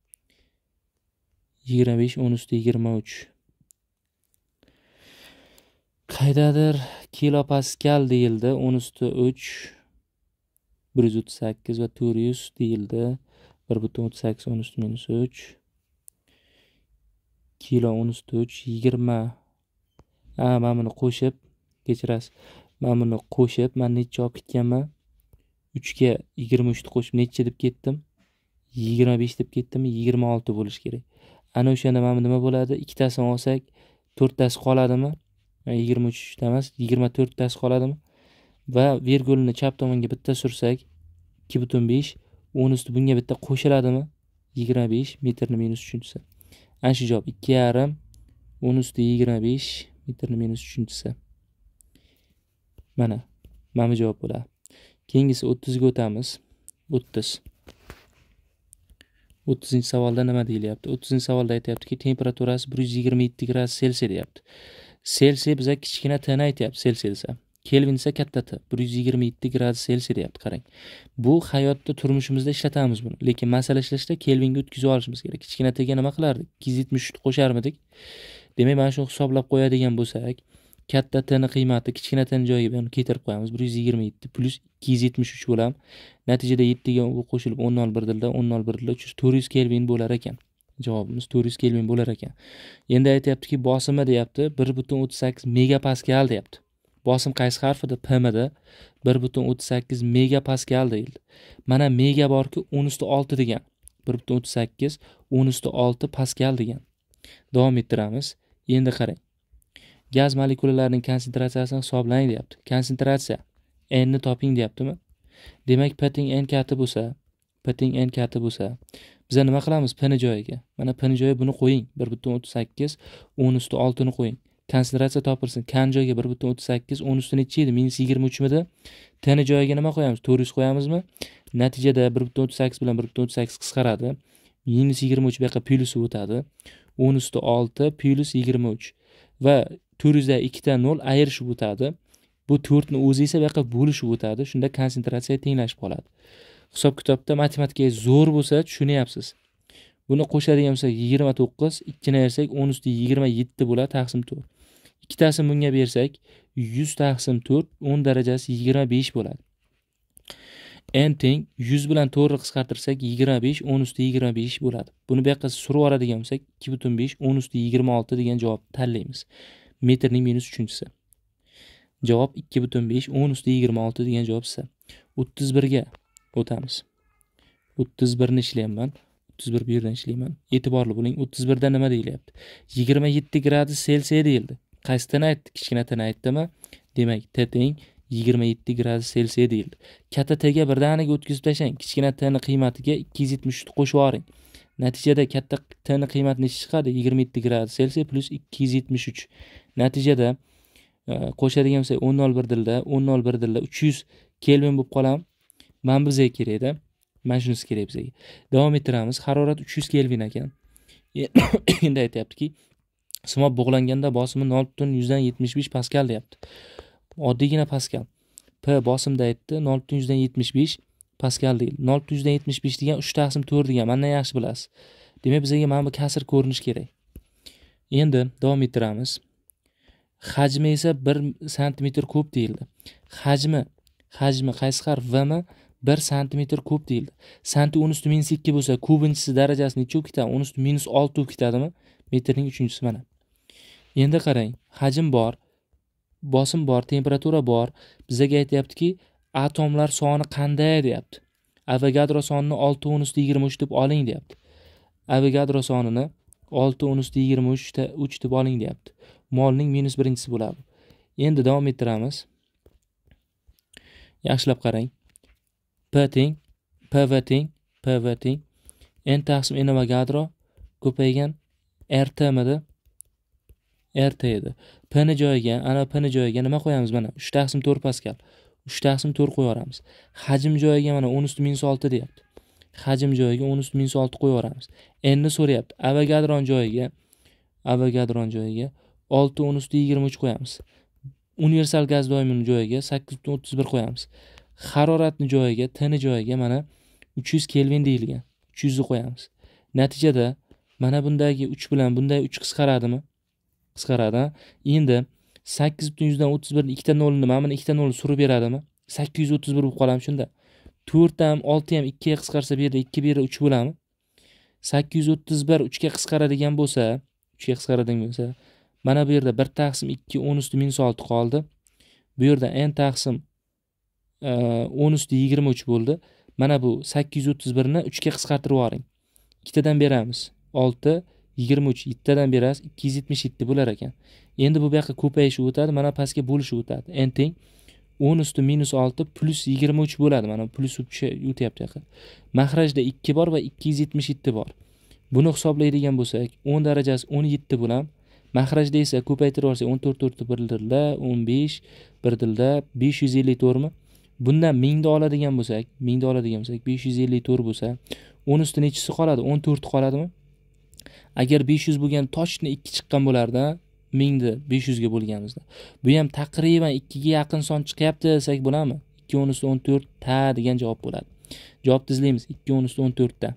yigirma besh o'n usti yigirma uch. Qaydadir kilopaskal deyildi. o'n usti uch bir yuz o'ttiz sakkiz va to'rt yuz deyildi. bir butun o'ttiz sakkiz o'n usti minus uch. Kilo o'n usti uch yigirma. Ha, men buni qo'shib, kechirasiz. Men buni qo'shib, men necha olib ketganman? uch ga yigirma uch ni qo'shib necha deb ketdim? yigirma besh deb ketdimmi? yigirma olti bo'lish kerak. Ana o'shanda mana nima bo'ladi? ikkitasini olsak, to'rttasi qoladimi? yigirma uch ta emas, yigirma to'rt tasi qoladimi? Va virgulni chap tomonga bitta sursak, ikki butun besh o'n usti bunga bitta qo'shiladimi? yigirma besh metrni minus uchinchisi. Ana shu javob ikki yarim o'n usti yigirma besh metrni minus uchinchisi. Mana, mana bu javob bo'ladi. Keyingisi o'ttizga o'tamiz. o'ttiz. o'ttizinchi savolda nima deyilyapti? o'ttizinchi savolda aytayaptiki, temperaturasi bir yuz yigirma yetti gradus Selsiy deyapti. Selsiy biza kichkina t ni aytayapti, Selsiy desa. Kelvin esa katta t, bir yuz yigirma yetti gradus Selsiy deyapti, qarang. Bu hayotda, turmushimizda ishlatamiz buni. Lekin masala ishlashda kelvinga o'tkazib olishimiz kerak. Kichkina t ga nima qilardik? ikki yuz yetmish uch qo'sharmidik? Demak, mana shuni hisoblab qo'yadigan bo'lsak, katta t ni qiymati kichkina t ni joyiga buni keltirib qo'yamiz. bir yuz yigirma yetti plus ikki yuz yetmish uch bo'ladi. Natijada yetti ga u qo'shilib o'n nol bir dilda o'n nol bir dilda uch yuz to'rt yuz kelvin bo'lar ekan. Javobimiz to'rt yuz kelvin bo'lar ekan. Endi aytayaptiki, bosimi deyapti bir butun o'ttiz sakkiz megapaskal deyapti. Bosim qaysi harfida? P M da bir butun o'ttiz sakkiz megapaskal deyildi. Mana mega borki o'n usti olti degan. bir butun o'ttiz sakkiz o'n usti olti paskal degan. Davom ettiramiz. Endi qarang. Gaz molekulalarining konsentratsiyasini hisoblang deyapti. Konsentratsiya N ni toping deyaptimi? Demak, P teng N katta bo'lsa, P teng N katta bo'lsa, biz nima qilamiz? P ni joyiga. Mana P ni joyiga buni qo'ying. bir butun o'ttiz sakkiz o'n usti olti ni qo'ying. Konsentratsiya topilsin. K ni joyiga bir butun o'ttiz sakkiz o'n usti nechi edi? minus yigirma uch midi? T ni joyiga nima qo'yamiz? to'rt yuz qo'yamizmi? Natijada bir butun o'ttiz sakkiz bilan bir butun o'ttiz sakkiz qisqaradi. minus yigirma uch bu yoqqa plyusi o'tadi. o'n usti olti plyus yigirma uch va to'rt yuz dan ikki ta nol ayirishib o'tadi. Bu to'rt ni o'zi esa bu yoqqa bo'lishib o'tadi. Shunda konsentratsiya tenglashib qoladi. Hisob-kitobda matematikaga zo'r bo'lsa, tushunyapsiz. Buni qo'shadigan bo'lsak yigirma to'qqiz, ikkini ayirsak o'n usti yigirma yetti bo'ladi taqsim to'rt. Ikkitasini bunga bersak yuz taqsim to'rt, o'n darajasi yigirma besh bo'ladi. N teng yuz bilan to'rtni qisqartirsak yigirma besh, o'n usti yigirma besh bo'ladi. Buni bu yoqqa surib oladigan bo'lsak ikki butun besh, o'n usti yigirma olti degan javobni tanlaymiz. Metrning minus uchinchisi. Javob ikki butun besh, o'n usti yigirma olti degan javob esa. o'ttiz birga o'tamiz. o'ttiz birni ishlayman. o'ttiz bir bu yerdan ishlayman. E'tiborli bo'ling. o'ttiz birda nima deyilyapti? yigirma yetti gradus Selsiy deyildi. Qaysi tani aytdi? Kichkina tani aytdimi? Demak, T teng yigirma yetti gradus Selsiy deyildi. Katta T ga birdaniga o'tkazib tashlang. Kichkina T ni qiymatiga ikki yuz yetmish uch qo'shib yuboring. Natijada katta T ni qiymati necha chiqadi? yigirma yetti gradus Selsiy plus ikki yuz yetmish uch. Natijada qo'shadigan bo'lsak o'n nol bir dilda, o'n nol bir dilda uch yuz kelvin bo'lib qolam. Mana bizga kerak-da. Mana shunisi kerak bizga. Davom ettiramiz. Harorat uch yuz kelvin ekan. Endi aytayaptiki, simob bug'langanda bosimi nol butun yuzdan yetmish besh paskal deyapti. Oddiygina paskal. P bosimda aytdi nol butun yuzdan yetmish besh paskal deyildi. nol butun yuzdan yetmish besh degan uch taqsim to'rt degan. Mendan yaxshi bilasiz. Demak, bizga mana bu kasr ko'rinish kerak. Endi davom ettiramiz. Hajmi esa bir santimetr kub deyildi. Hajmi, hajmi qaysi harf? V mi? bir santimetr kub deyildi. Santi o'n usti minus ikki bo'lsa, kubinchisi darajasi necha bo'lib ketadi? o'n usti minus olti bo'lib ketadimi? Metrning uchinchisi mana. Endi qarang, hajm bor, bosim bor, temperatura bor. Bizga aytayaptiki, atomlar soni qanday deyapti. Avogadro sonini olti o'n usti yigirma uch deb oling deyapti. Avogadro sonini olti o'n usti yigirma uch deb oling deyapti. Molning minus birinchisi bo'ladi. Endi davom ettiramiz. Yaxshilab qarang. P teng, P V teng, P V teng N taqsim N Avogadro ko'paygan R T midi? R T edi. P ni joyiga, ana P ni joyiga nima qo'yamiz mana? uch taqsim to'rt paskal. uch taqsim to'rt qo'yib yuboramiz. Hajm joyiga mana o'n usti minus olti deyapti. Hajm joyiga o'n usti minus olti qo'yib yuboramiz. N ni so'rayapti. Avogadron joyiga, Avogadron joyiga olti o'n usti yigirma uch qo'yamiz. Universal gaz doimining joyiga sakkiz butun o'ttiz bir qo'yamiz. Haroratni joyiga, T ni joyiga mana uch yuz kelvin deyilgan. uch yuz ni qo'yamiz. Natijada mana bundagi uch bilan bunday uch qisqaradimi? Qisqaradi. Endi sakkiz butun yuzdan o'ttiz bir ni ikkita nolni, mana buni ikkita nolni surib beradimi? sakkiz yuz o'ttiz bir bo'lib qolamiz shunda. to'rt ham olti ham ikki ga qisqarsa bu yerda ikki bu yerda uch bo'ladimi? sakkiz yuz o'ttiz bir uch ga qisqaradigan bo'lsa, uch ga qisqaradigan bo'lsa, mana bu yerda bir taqsim ikki o'n usti minus olti qoldi. Bu yerda n taqsim o'n usti yigirma uch bo'ldi. Mana bu sakkiz yuz o'ttiz bir ni uch ga qisqartirib yuboring. ikkitadan beramiz. olti, yigirma uch, yettadan berasiz, ikki yuz yetmish yetti bo'lar ekan. Endi bu bu yoqqa ko'payishib o'tadi, mana pastga bo'lishib o'tadi. N teng o'n usti minus olti plus yigirma uch bo'ladi. Mana plus o'tyapti yoqqa. Mahrajda ikki bor va ikki yuz yetmish yetti bor. Buni hisoblaydigan bo'lsak, o'n darajasi o'n yetti bilan mahrajda esa ko'paytirib olsak o'n to'rt to'rt bir dilda o'n besh bir dilda besh yuz ellik to'rt mi? Bundan mingda oladigan bo'lsak, mingda oladigan bo'lsak besh yuz ellik to'rt bo'lsa, o'n usti nechisi qoladi? o'n to'rt qoladimi? Agar besh yuz bo'lgan tochni ikki chiqqan bo'lardi, mingni besh yuz ga bo'lganimizda. Bu ham taqriban ikki ga yaqin son chiqyapti desak bo'ladimi? ikki o'n usti o'n to'rt ta degan javob bo'ladi. Javobni izlaymiz. ikki o'n usti o'n to'rt ta.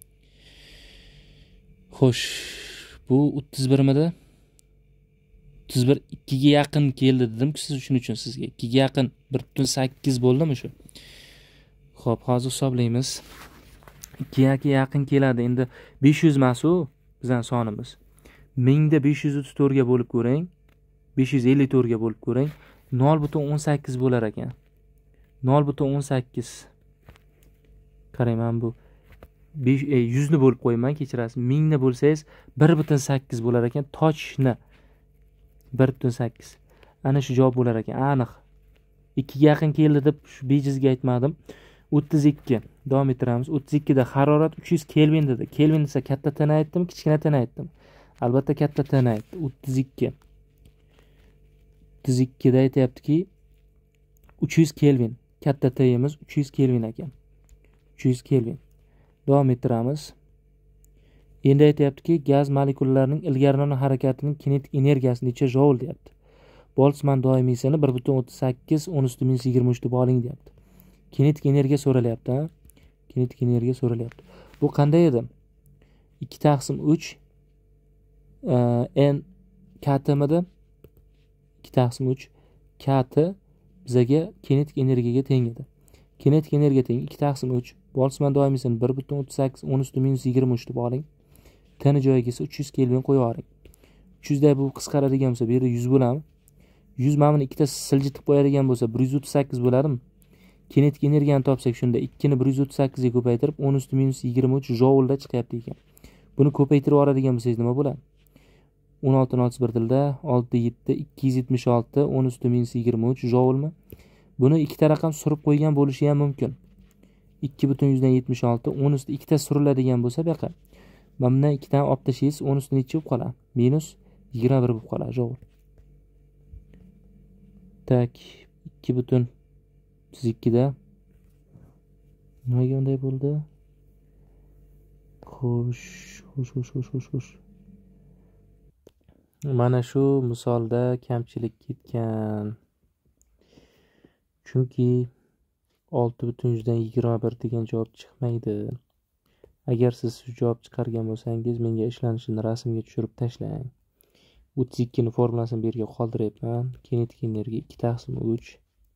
Xo'sh, bu o'ttiz bir midi? o'ttiz bir ikki ga yaqin keldi dedim-ku siz shuning uchun sizga. ikki ga yaqin bir butun sakkiz bo'ldimi shu? Xo'p, hozir hisoblaymiz. ikki ga yaqin keladi. Endi besh yuz emas-u bizning sonimiz. mingda besh yuz o'ttiz to'rt ga bo'lib ko'ring. besh yuz ellik to'rt ga bo'lib ko'ring. nol butun o'n sakkiz bo'lar ekan. nol butun o'n sakkiz. Qarang, men bu yuz ni bo'lib qo'yman, kechirasiz. ming ni bo'lsangiz bir butun sakkiz bo'lar ekan. Tochni bir butun sakkiz. Ana shu javob bo'lar ekan. Aniq. ikki ga yaqin keldi deb shu bejizga aytmadim. o'ttiz ikki. Davom ettiramiz. o'ttiz ikki da harorat uch yuz kelvin dedi. Kelvin desa katta tana aytdim, kichkina tana aytdim. Albatta katta tana aytdi. o'ttiz ikki. o'ttiz ikki da aytayaptiki uch yuz kelvin. Katta tayimiz uch yuz kelvin ekan. uch yuz kelvin. Davom ettiramiz. Endi aytayaptiki gaz molekulalarining ilgarilanish harakatining kinetik energiyasi necha joule deyapti. Boltzmann doimiysini bir butun o'ttiz sakkiz o'n usti minus yigirma uch deb oling deyapti. Kinetik energiya so'ralyapti, ha? Kinetik energiya so'ralyapti. Bu qanday edi? ikki taqsim uch n katimidi? ikki taqsim uch kati bizaga kinetik energiyaga teng edi. Kinetik energiya teng ikki taqsim uch. Boltzmann doimiysini bir butun o'ttiz sakkiz o'n usti minus yigirma uch deb oling. Tani joyiga esa uch yuz kelvin qo'yib yuboring. uch yuz da bu qisqaradigan bo'lsa, bu yerda yuz bo'ladimi? yuz mana buni ikkita siljitib qo'yadigan bo'lsa, bir yuz o'ttiz sakkiz bo'ladimi? Kinetik energiyani topsak, shunda ikki ni bir yuz o'ttiz sakkiz ga ko'paytirib o'n usti minus yigirma uch joule da chiqyapti ekan. Buni ko'paytirib oladigan bo'lsangiz nima bo'ladi? o'n olti ni oltmish bir tilda olti yetti ikki yuz yetmish olti o'n usti minus yigirma uch joule mi? Buni ikkita raqam surib qo'ygan bo'lishi ham mumkin. ikki butun yuz dan yetmish olti o'n usti ikkita suriladigan bo'lsa, bu yoqqa mana bundan ikkitani olib tashlaysiz, o'n usti necha bo'lib qoladi? Minus yigirma bir bo'lib qoladi joule. Tak, ikki butun o'ttiz ikki da nimaga unday bo'ldi? Xo'sh, xo'sh, xo'sh, xo'sh, xo'sh, xo'sh. Mana shu misolda kamchilik ketgan. Chunki olti butun yuz dan yigirma bir degan javob chiqmaydi. Agar siz shu javob chiqargan bo'lsangiz, menga ishlanishini rasmga tushirib tashlang. o'ttiz ikki ni formulasini bu yerga qoldiryapman. Kinetik energiya ikki taqsim uch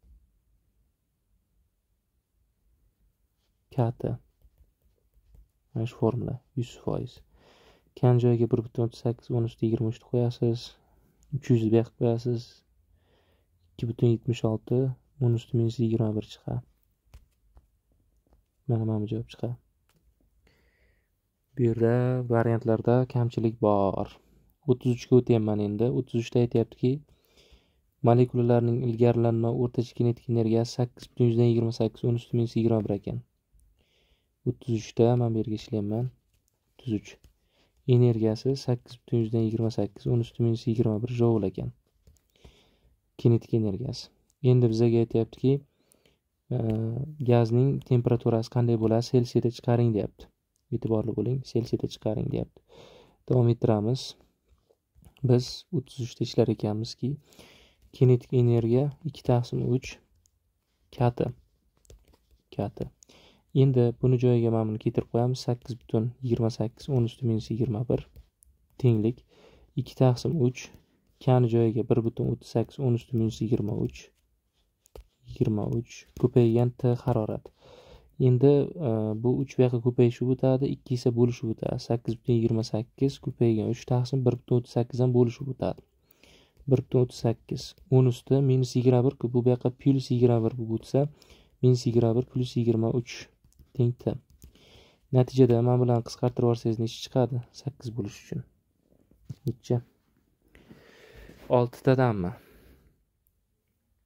kati. Mana shu formula yuz foiz. Kan joyiga bir butun o'ttiz sakkiz o'n usti yigirma uch qo'yasiz. uch yuz bu yoqqa qo'yasiz. ikki butun yetmish olti o'n usti minus yigirma bir chiqadi. Mana mana bu javob chiqadi. Bu yerda variantlarda kamchilik bor. o'ttiz uch ga o'tyapman endi. o'ttiz uch da aytayaptiki, molekulalarning ilgarilanma o'rtacha kinetik energiyasi sakkiz butun yuz dan yigirma sakkiz o'n usti minus yigirma bir ekan. o'ttiz uch da men bu yerga ishlayman. o'ttiz uch energiyasi sakkiz butun yuz dan yigirma sakkiz o'n usti minus yigirma bir joule ekan. Kinetik energiyasi. Endi bizga aytayaptiki, gazning temperaturasi qanday bo'ladi? Selsiyda chiqaring deyapti. E'tiborli bo'ling, Selsiyda chiqaring deyapti. Davom ettiramiz. Biz o'ttiz uch da ishlar ekanmizki, kinetik energiya ikki taqsim uch kati. Kati. Endi buni joyiga mana buni keltirib qo'yamiz. sakkiz butun yigirma sakkiz o'n usti minus yigirma bir tenglik ikki taqsim uch kani joyiga bir butun o'ttiz sakkiz o'n usti minus yigirma uch yigirma uch ko'paygan T harorat. Endi bu uch bu yoqqa ko'payishib o'tadi, ikki esa bo'lishib o'tadi. sakkiz butun yigirma sakkiz ko'paygan uch taqsim bir butun o'ttiz sakkiz dan bo'lishib o'tadi. bir butun o'ttiz sakkiz o'n usti minus yigirma bir bu yoqqa plus yigirma bir bo'lib o'tsa, minus yigirma bir plus yigirma uch teng T. Natijada men bilan qisqartirib olsangiz necha chiqadi? sakkiz bo'lish uchun. Necha? olti tadanmi?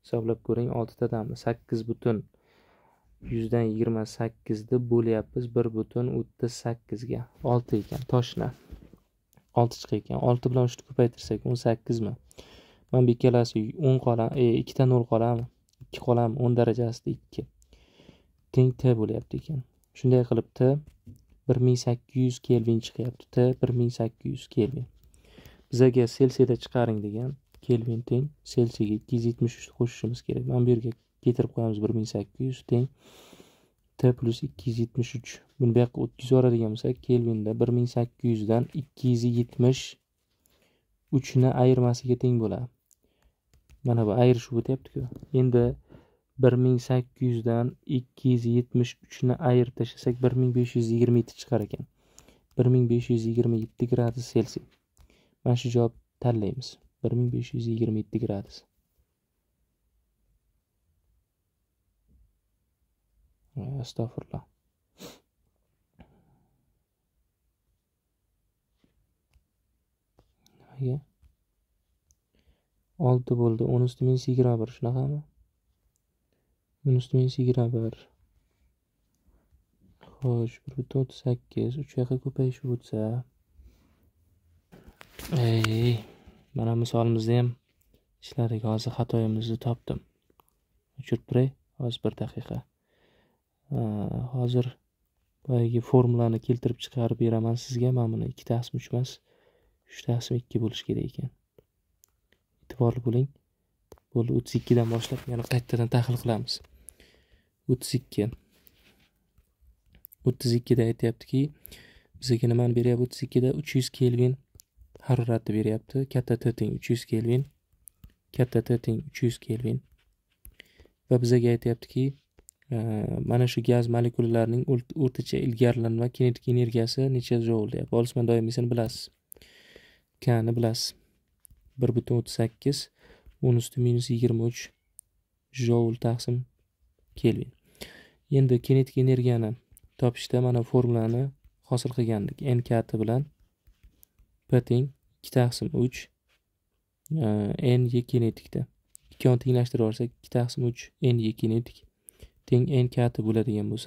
hisoblab ko'ring. oltitadami sakkiz butun yuzdan yigirma sakkizni bo'lyapmiz bir butun o'ttiz sakkizga. olti ekan toshna. olti chiqar ekan. olti bilan uchni ko'paytirsak o'n sakkizmi? Mana bu ikkalasi o'n qolam, e ikkita nol qoladimi? ikki qolam o'n darajasida ikki. Teng T bo'lyapti ekan. Shunday qilib T bir ming sakkiz yuz kelvin chiqyapti. T bir ming sakkiz yuz kelvin. Bizga Selsiyada chiqaring degan. Kelvin teng Selsiyaga ikki yuz yetmish uch qo'shishimiz kerak. Mana bu yerga keltirib qo'yamiz bir ming sakkiz yuz teng T plus ikki yuz yetmish uch. Buni bu yoqqa o'tkazib yuboradigan bo'lsak, kelvinda bir ming sakkiz yuz dan ikki yuz yetmish uch ni ayirmasiga teng bo'ladi. Mana bu ayirishib o'tyapti-ku. Endi bir ming sakkiz yuz dan ikki yuz yetmish uch ni ayirib tashlasak bir ming besh yuz yigirma yetti chiqar ekan. bir ming besh yuz yigirma yetti gradus Selsiy. Mana shu javob tanlaymiz. bir ming besh yuz yigirma yetti gradus. Astagfirullah. Nimaga? olti bo'ldi. o'n usti minus yigirma bir shunaqami? o'n usti minus yigirma bir. Xo'sh, bir butun o'ttiz sakkiz. uch yoqqa ko'payishib o'tsa. Ey, mana misolimizda ham ishladik. Hozir xatoyimizni topdim. O'chirib turay. Hozir bir daqiqa. Hozir boyagi formulani keltirib chiqarib beraman sizga. Mana buni ikki taqsim uch emas, uch taqsim ikki bo'lish kerak ekan. E'tiborli bo'ling. Bo'ldi, o'ttiz ikki dan boshlab yana qaytadan tahlil qilamiz. o'ttiz ikki. o'ttiz ikki da aytayaptiki, bizga nimani beryapti? o'ttiz ikki da uch yuz kelvin haroratni beryapti. Katta T teng uch yuz kelvin, katta T teng uch yuz kelvin. Va bizga aytayaptiki, mana shu gaz molekulalarining o'rtacha ilgarilanma kinetik energiyasi necha joule deyapti. Boltzmann doimiysini bilasiz. K ni bilasiz. bir butun o'ttiz sakkiz o'n usti minus yigirma uch joule taqsim kelvin. Endi kinetik energiyani topishda mana formulani hosil qilgandik. N kati bilan P teng ikki taqsim uch N y kinetikda. Ikkoni tenglashtirib olsak ikki taqsim uch N y kinetik teng N kati bo'ladigan bo'lsa,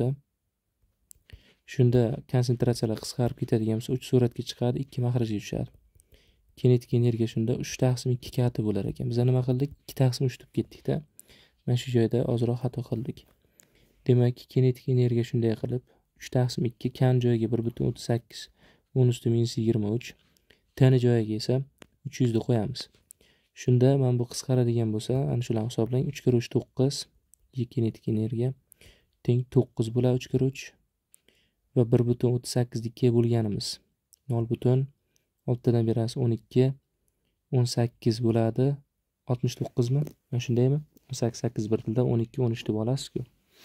shunda konsentratsiyalar qisqarib ketadigan bo'lsa, uch suratga chiqadi, ikki mahrajga tushadi. Kinetik energiya shunda uch taqsim ikki kati bo'lar ekan. Biz nima qildik? ikki taqsim uch deb ketdik-da. Mana shu joyda ozroq xato qildik. Demak, kinetik energiya shunday qilib uch taqsim ikki kan joyiga bir butun o'ttiz sakkiz o'n usti minus yigirma uch, t ni joyiga esa uch yuz ni qo'yamiz. Shunda mana bu qisqaradigan bo'lsa, ana shularni hisoblang. uch kira uch to'qqiz, kinetik energiya teng to'qqiz bo'ladi uch kira uch va bir butun o'ttiz sakkiz ni ikkiga bo'lganimiz nol butun oltidan berasi o'n ikki, o'n sakkiz bo'ladi. oltmish to'qqiz mi? Mana shundaymi? o'n sakkiz sakkiz bir tilda o'n ikki o'n uch deb olasiz-ku.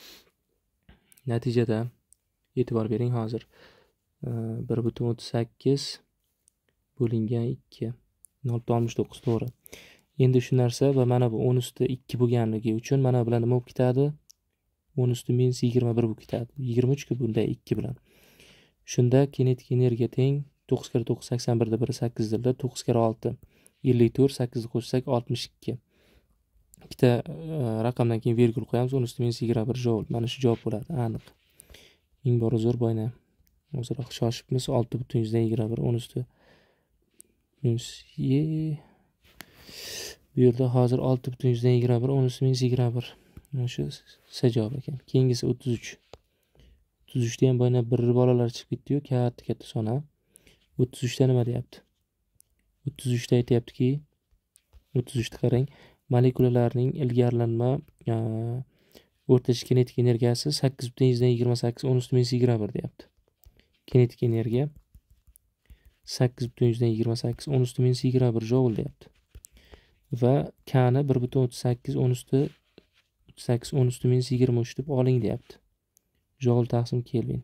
Natijada e'tibor bering hozir. bir butun o'ttiz sakkiz bo'lingan ikki. nol butun oltmish to'qqiz to'g'ri. Endi shu narsa va mana bu o'n usti ikki bo'lganligi uchun mana bilan nima bo'lib ketadi? o'n usti minus yigirma bir bo'lib ketadi. yigirma uch ku bunda ikki bilan. Shunda kinetik energiya teng to'qqiz kira to'qqiz sakson bir da biri sakkiz dilda to'qqiz kira olti ellik to'rt, sakkiz ni qo'shsak oltmish ikki. Ikkita raqamdan keyin virgul qo'yamiz. o'n usti minus yigirma bir joule. Mana shu javob bo'ladi, aniq. Ming bor uzr boyna. Ozroq shoshibmiz. olti butun yigirma bir o'n usti minus ye. Bu yerda hozir olti butun yigirma bir o'n usti minus yigirma bir. Mana shu S javob ekan. Keyingisi o'ttiz uch. o'ttiz uch da ham boyna bir bolalar chiqib ketdi-yu, katta-katta sona. o'ttiz uch da nima deyapti? o'ttiz uch da aytayaptiki, o'ttiz uch ni qarang. Molekulalarning ilgarilanma o'rtacha kinetik energiyasi sakkiz butun yigirma sakkiz o'n usti minus yigirma bir deyapti. Kinetik energiya sakkiz butun yigirma sakkiz o'n usti minus yigirma bir joule deyapti. Va K ni bir butun o'ttiz sakkiz o'n usti o'ttiz sakkiz o'n usti minus yigirma uch deb oling deyapti. Joule taqsim kelvin.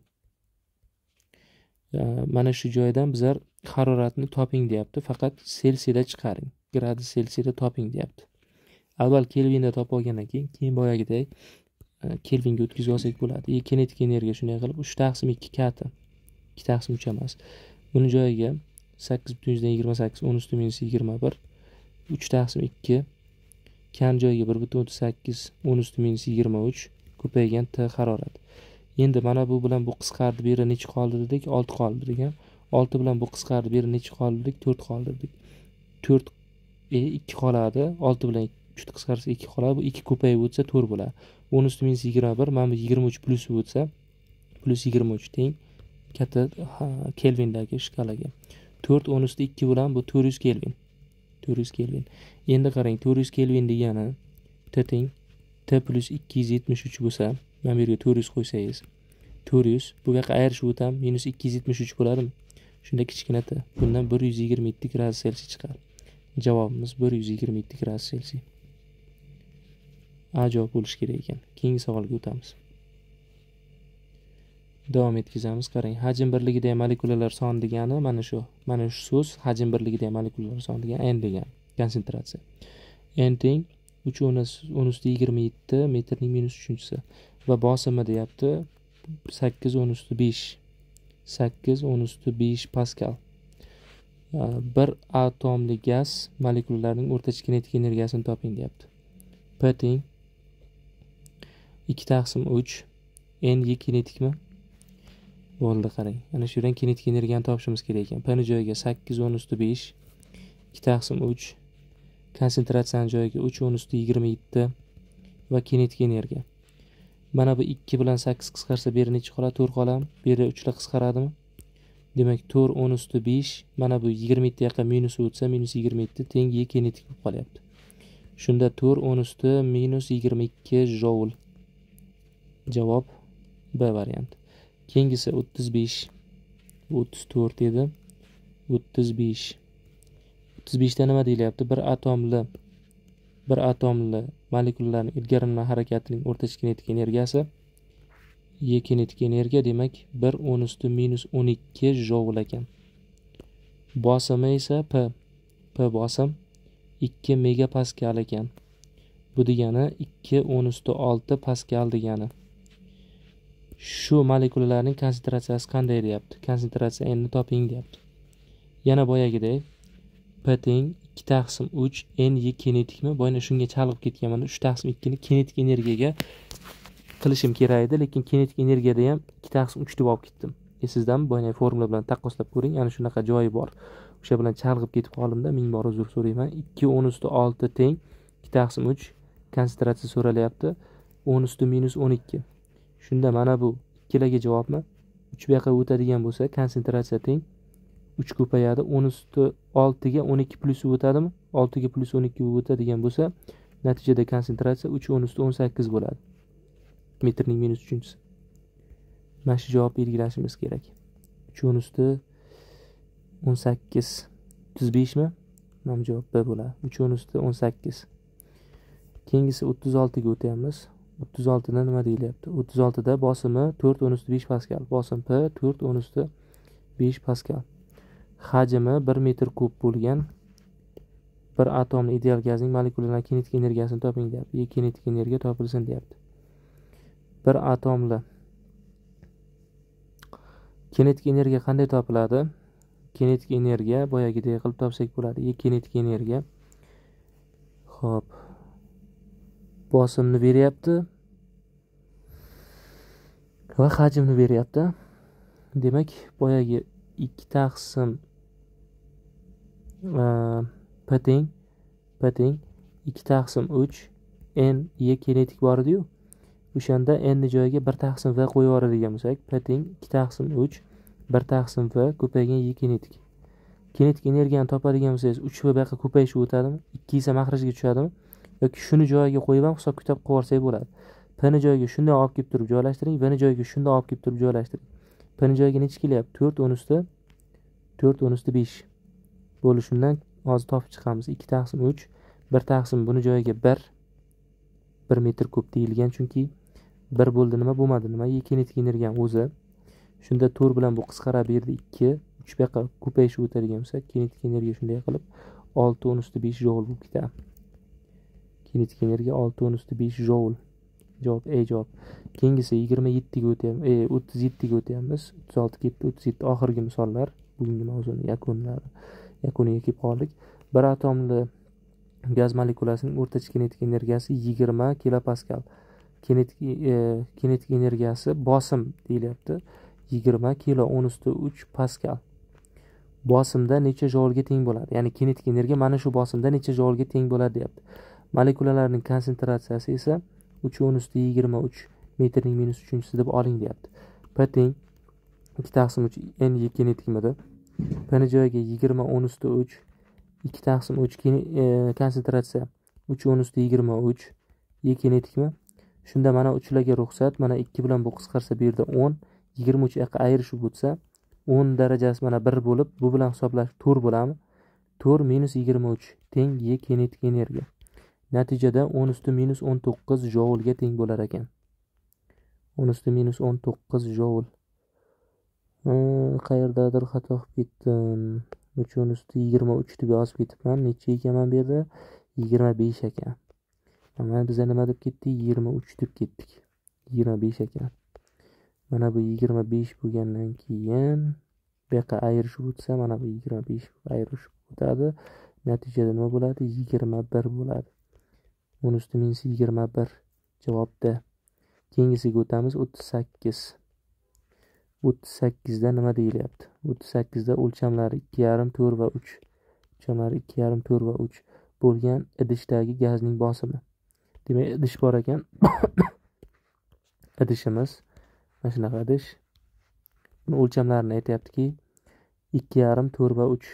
Mana shu joydan bizlar haroratni toping deyapti. Faqat Selsiyda chiqaring. Gradus Selsiyda toping deyapti. Avval kelvinda topib olgandan keyin keyin boyagidek kelvinga o'tkazib olsak bo'ladi. E kinetik energiya shunday qilib uch taqsim ikki kati. ikki taqsim uch emas. Buni joyiga sakkiz butun yigirma sakkiz o'n usti minus yigirma bir uch taqsim ikki kam joyiga bir butun o'ttiz sakkiz o'n usti minus yigirma uch ko'paygan T harorat. Endi mana bu bilan bu qisqardi, beri necha qoldi dedik? olti qoldi degan. olti bilan bu qisqardi, beri necha qoldi dedik? to'rt qoldi dedik. to'rt e ikki qoladi. olti bilan uchni qisqarsa ikki qoladi. Bu ikki ko'payib o'tsa to'rt bo'ladi. o'n usti minus yigirma bir, mana bu yigirma uch plus o'tsa plus yigirma uch teng katta kelvindagi shkalaga. to'rt o'n usti ikki bilan bu to'rt yuz kelvin. to'rt yuz kelvin. Endi qarang, to'rt yuz kelvin degani T teng T plus ikki yuz yetmish uch bo'lsa, mana bu yerga to'rt yuz qo'ysangiz, to'rt yuz bu yoqqa ayirishib o'tam, minus ikki yuz yetmish uch bo'ladimi? Shunda kichkina T. Bundan bir yuz yigirma yetti gradus Selsiy chiqadi. Javobimiz bir yuz yigirma yetti gradus Selsiy. A javob bo'lishi kerak ekan. Keyingi savolga o'tamiz. Davom etkazamiz. Qarang, hajm birligidagi molekulalar soni degani mana shu. Mana shu so'z hajm birligidagi molekulalar soni degani N degani, konsentratsiya. N teng uch o'n usti yigirma yetti metrning minus uchinchisi va bosimi deyapti sakkiz o'n usti besh. sakkiz o'n usti besh paskal. Bir atomli gaz molekulalarining o'rtacha kinetik energiyasini toping deyapti. P teng ikki taqsim uch N y kinetikmi? Bo'ldi, qarang. Ana shu yerdan kinetik energiyani topishimiz kerak ekan. P ni joyiga sakkiz o'n usti besh, ikki taqsim uch, konsentratsiyani joyiga uch o'n usti yigirma yetti va kinetik energiya. Mana bu ikki bilan sakkiz qisqarsa beri necha qoladi? to'rt qoladi. Beri uchlar qisqaradimi? Demak, to'rt o'n usti besh, mana bu yigirma yetti yoqqa minus o'tsa, minus yigirma yetti teng y kinetik bo'lib qolyapti. Shunda to'rt o'n usti minus yigirma ikki joule. Javob B varianti. Keyingisi o'ttiz besh. o'ttiz to'rt edi. o'ttiz besh. o'ttiz besh da nima deyilyapti? Bir atomli bir atomli molekulalarning ilgarilma harakatining o'rtacha kinetik energiyasi y kinetik energiya, demak bir o'n usti minus o'n ikki joule ekan. Bosimi esa P. P bosim ikki megapaskal ekan. Bu degani ikki o'n usti olti paskal degani. Shu molekulalarning konsentratsiyasi qanday deyapti? Konsentratsiya N toping deyapti. Yana boyagidek P teng ikki taqsim uch N y kinetikmi? Boyna shunga chalg'ib ketganman. uch taqsim ikki ni kinetik energiyaga qilishim kerak edi, lekin kinetik energiyada ham ikki taqsim uch deb olib ketdim. E sizdan boyna formula bilan taqqoslab ko'ring, ana shunaqa joyi bor. O'sha bilan chalg'ib ketib qoldim-da, ming bor uzr so'rayman. ikki o'n usti olti teng ikki taqsim uch konsentratsiya so'ralyapti. o'n usti minus o'n ikki. Shunda mana bu ikkilarga javobmi? uch bu yoqqa o'tadigan bo'lsa, konsentratsiya teng uch ko'payadi. o'n usti olti ga o'n ikki plus o'tadimi? olti ga plus o'n ikki o'tadigan bo'lsa, natijada konsentratsiya uch o'n usti o'n sakkiz bo'ladi. Metrning minus uchinchisi. Mana shu javob belgilashimiz kerak. uch o'n usti o'n sakkiz. o'ttiz besh mi? Mana javob B bo'ladi. uch o'n usti o'n sakkiz. Keyingisi o'ttiz olti ga o'tamiz. o'ttiz olti da nima deyilyapti? o'ttiz olti da bosimi to'rt o'n usti besh paskal. Bosim P to'rt o'n usti besh paskal. Hajmi bir metr kub bo'lgan bir atomli ideal gazning molekularning kinetik energiyasini toping deyapti. Y kinetik energiya topilsin deyapti. Bir atomli kinetik energiya qanday topiladi? Kinetik energiya boyagidek qilib topsak bo'ladi. Y kinetik energiya. Xo'p. Bosimni beryapti va hajmni beryapti. Demak, boyagi ikki taqsim P teng P teng ikki taqsim uch N y kinetik bor edi-yu. O'shanda N ni joyiga bir taqsim V qo'yib yuboradigan bo'lsak, P teng ikki taqsim uch bir taqsim V ko'paygan y kinetik. Kinetik energiyani topadigan bo'lsangiz, uch V bu yoqqa ko'payishib o'tadimi? ikki esa mahrajga tushadimi? Yoki shuni joyiga qo'yib ham hisob kitob qilib olsak bo'ladi. P ni joyiga shunday olib kelib turib joylashtiring, V ni joyiga shunday olib kelib turib joylashtiring. P ni joyiga necha kelyapti? to'rt o'n usti to'rt o'n usti besh. Bo'lishundan hozir topib chiqamiz. ikki taqsim uch bir taqsim buni joyiga bir bir metr kub deyilgan, chunki bir bo'ldi nima bo'lmadi nima? Y kinetik energiyaning o'zi. Shunda to'rt bilan bu qisqarib berdi ikki, uch bu yoqqa ko'payishib o'tadigan bo'lsa, kinetik energiya shunday qilib olti o'n usti besh joule bo'lib ketadi. Kinetik energiya olti o'n usti besh joule. Javob A javob. Keyingisi yigirma yetti ga o'tamiz. E o'ttiz yetti ga o'tamiz. o'ttiz olti ketdi, o'ttiz yetti oxirgi misollar. Bugungi mavzuning yakunlari. Yakuniga kelib qoldik. Bir atomli Gaz molekulasining o'rtacha kinetik energiyasi yigirma kilopaskal. Kinetik e, kinetik energiyasi bosim deyilyapti. yigirma kilo o'n usti uch paskal. Bosimda necha joulga teng bo'ladi? Ya'ni kinetik energiya mana shu bosimda necha joulga teng bo'ladi deyapti. Molekulalarning konsentratsiyasi esa uch o'n usti yigirma uch metrning minus uchinchisi deb oling deyapti. P teng ikki taqsim uch n kinetikmidi? P ni joyiga yigirma o'n usti uch ikki taqsim uch konsentratsiya uch o'n usti yigirma uch y kinetikmi? Shunda mana uchlarga ruxsat, mana ikki bilan bu qisqarsa bu yerda o'n, yigirma uch yoqqa ayrishib o'tsa o'n darajasi mana bir bo'lib, bu bilan hisoblash to'rt bo'ladimi? to'rt minus yigirma uch teng y kinetik energiya. Natijada o'n usti minus o'n to'qqiz joulga teng bo'lar ekan. o'n usti minus o'n to'qqiz joul. Qayerdadir xato qilib ketdim. uch o'n usti yigirma uch deb yozib ketibman. Necha ekanman bu yerda? yigirma besh ekan. Mana biz nima deb ketdik? yigirma uch deb ketdik. yigirma besh ekan. Mana bu yigirma besh bo'lgandan keyin bu yoqqa ayrishib o'tsa, mana bu yigirma besh ayrishib o'tadi. Natijada nima bo'ladi? yigirma bir bo'ladi. o'n usti minus yigirma bir javobda. Keyingisiga o'tamiz. o'ttiz sakkiz. o'ttiz sakkizda nima deyilyapti? o'ttiz sakkizda o'lchamlari ikki yarim, to'rt va uch. O'lchamlari ikki yarim, to'rt va uch bo'lgan idishdagi gazning bosimi. Demak, idish bor ekan. Idishimiz mana shunaqa idish. Buni o'lchamlarini aytayaptiki, ikki yarim, to'rt va uch.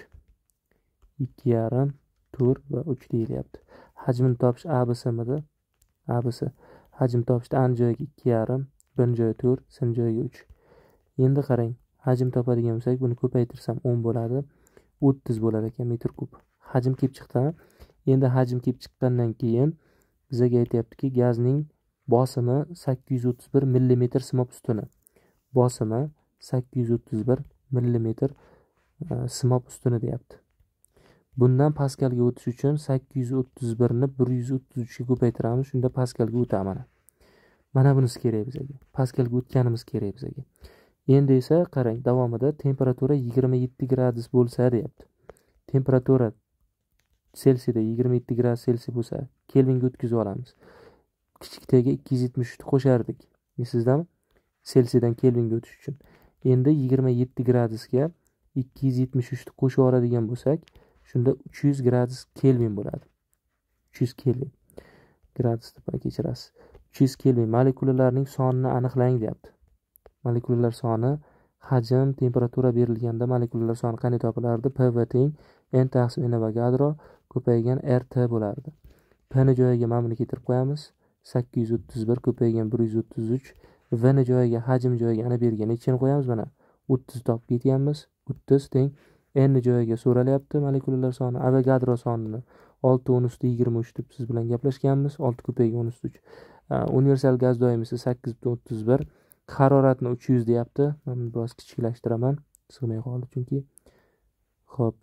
ikki yarim, to'rt va uch deyilyapti. Hajmini topish A B S'midi? A B S. Hajm topishda A ni joyiga ikki yarim, B ni joyiga to'rt, S ni joyiga uch. Endi qarang, hajm topadigan bo'lsak, buni ko'paytirsam o'n bo'ladi. o'ttiz bo'lar ekan metr kub. Hajm kelib chiqdi. Endi hajm kelib chiqqandan keyin bizga aytayaptiki, gazning bosimi sakkiz yuz o'ttiz bir millimetr simab ustuni. Bosimi sakkiz yuz o'ttiz bir millimetr simab ustuni deyapti. Bundan paskalga o'tish uchun sakkiz yuz o'ttiz bir ni bir yuz o'ttiz uch ga ko'paytiramiz. Shunda paskalga o'tadi mana. Mana bunisi kerak bizga. Paskalga o'tganimiz kerak bizga. Endi esa qarang, davomida temperatura yigirma yetti gradus bo'lsa deyapti. Temperatura Selsiyda yigirma yetti gradus Selsiy bo'lsa, Kelvinga o'tkazib olamiz. Kichikdagi ikki yuz yetmish uch ni qo'shardik. Esingizdami? Selsiydan Kelvinga o'tish uchun. Endi yigirma yetti gradusga ikki yuz yetmish uch ni qo'shib oladigan bo'lsak, shunda uch yuz gradus Kelvin bo'ladi. uch yuz Kelvin. Gradus deb kechirasiz. uch yuz Kelvin. Molekulalarning sonini aniqlang deyapti. Molekulalar soni, hajm, temperatura berilganda molekulalar soni qanday topilardi? P va teng n taqsim n Avogadro ko'paygan R T bo'lardi. P ni joyiga mana buni keltirib qo'yamiz. sakkiz yuz o'ttiz bir ko'paygan bir yuz o'ttiz uch. V ni joyiga, hajm joyiga ana bergan nechani qo'yamiz mana? o'ttiz topib ketganmiz. o'ttiz teng n ni joyiga so'ralyapti molekulalar soni. Avogadro sonini olti o'n usti yigirma uch deb siz bilan gaplashganmiz. olti ko'paygan o'n usti uch. Universal gaz doimiysi sakkiz butun o'ttiz bir. Haroratni uch yuz deyapti. Men biroz kichiklashtiraman. Sig'may qoldi chunki. Xo'p.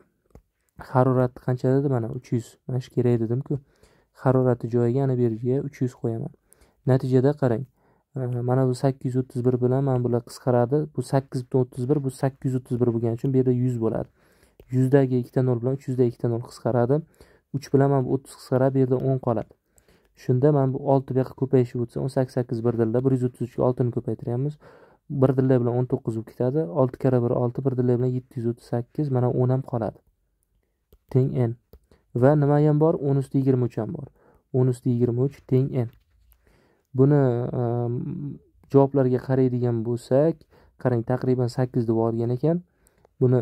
Harorat qancha dedi? Mana uch yuz. Mana shu kerak dedim-ku. Harorati joyiga ana bu yerga uch yuz qo'yaman. Natijada qarang. Mana bu sakkiz yuz o'ttiz bir bilan mana bular qisqaradi. Bu sakkiz butun o'ttiz bir, bu sakkiz yuz o'ttiz bir bo'lgani uchun bu yerda yuz bo'ladi. yuz dagi ikkita nol bilan uch yuz dagi ikkita nol qisqaradi. uch bilan mana bu o'ttiz qisqaradi, bu yerda o'n qoladi. Shunda mana bu olti bu yoqqa ko'payishib o'tsa, o'n sakkiz sakkiz bir dilda bir yuz o'ttiz uch ga olti ni ko'paytiryapmiz. bir dilla bilan o'n to'qqiz bo'lib ketadi. olti kara bir olti, bir dilla bilan yetti yuz o'ttiz sakkiz, mana o'n ham qoladi. Teng n. Va nima ham bor? o'n usti yigirma uch ham bor. o'n usti yigirma uch teng n. Buni um, javoblarga qaraydigan bo'lsak, qarang, taqriban sakkiz deb olgan ekan. Buni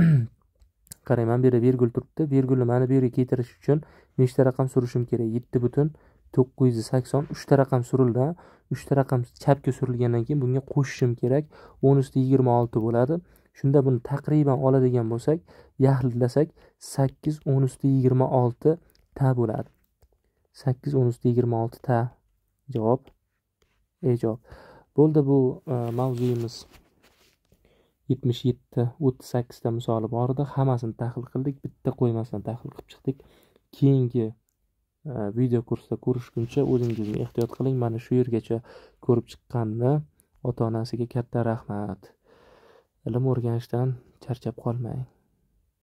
qarang, mana bu yerda virgul turibdi. Virgulni mana bu yerga keltirish uchun nechta raqam surishim kerak? yetti butun to'qqiz yuz sakson. uch ta raqam surildi. uch ta raqam chapga surilgandan keyin bunga qo'shishim kerak. o'n usti yigirma olti bo'ladi. Shunda buni taqriban oladigan bo'lsak, yaxlilasak sakkiz o'n usti yigirma olti ta bo'ladi. sakkiz o'n usti yigirma olti ta. Javob E javob. Bo'ldi, bu uh, mavzuyimiz yetmish yetti o'ttiz sakkiz ta misoli bor edi. Hammasini tahlil qildik, bitta qo'ymasdan tahlil qilib chiqdik. Keyingi uh, video kursda ko'rishguncha o'zingizni ehtiyot qiling. Mana shu yergacha ko'rib chiqqanni ota-onasiga katta rahmat. Ilm o'rganishdan charchab qolmang.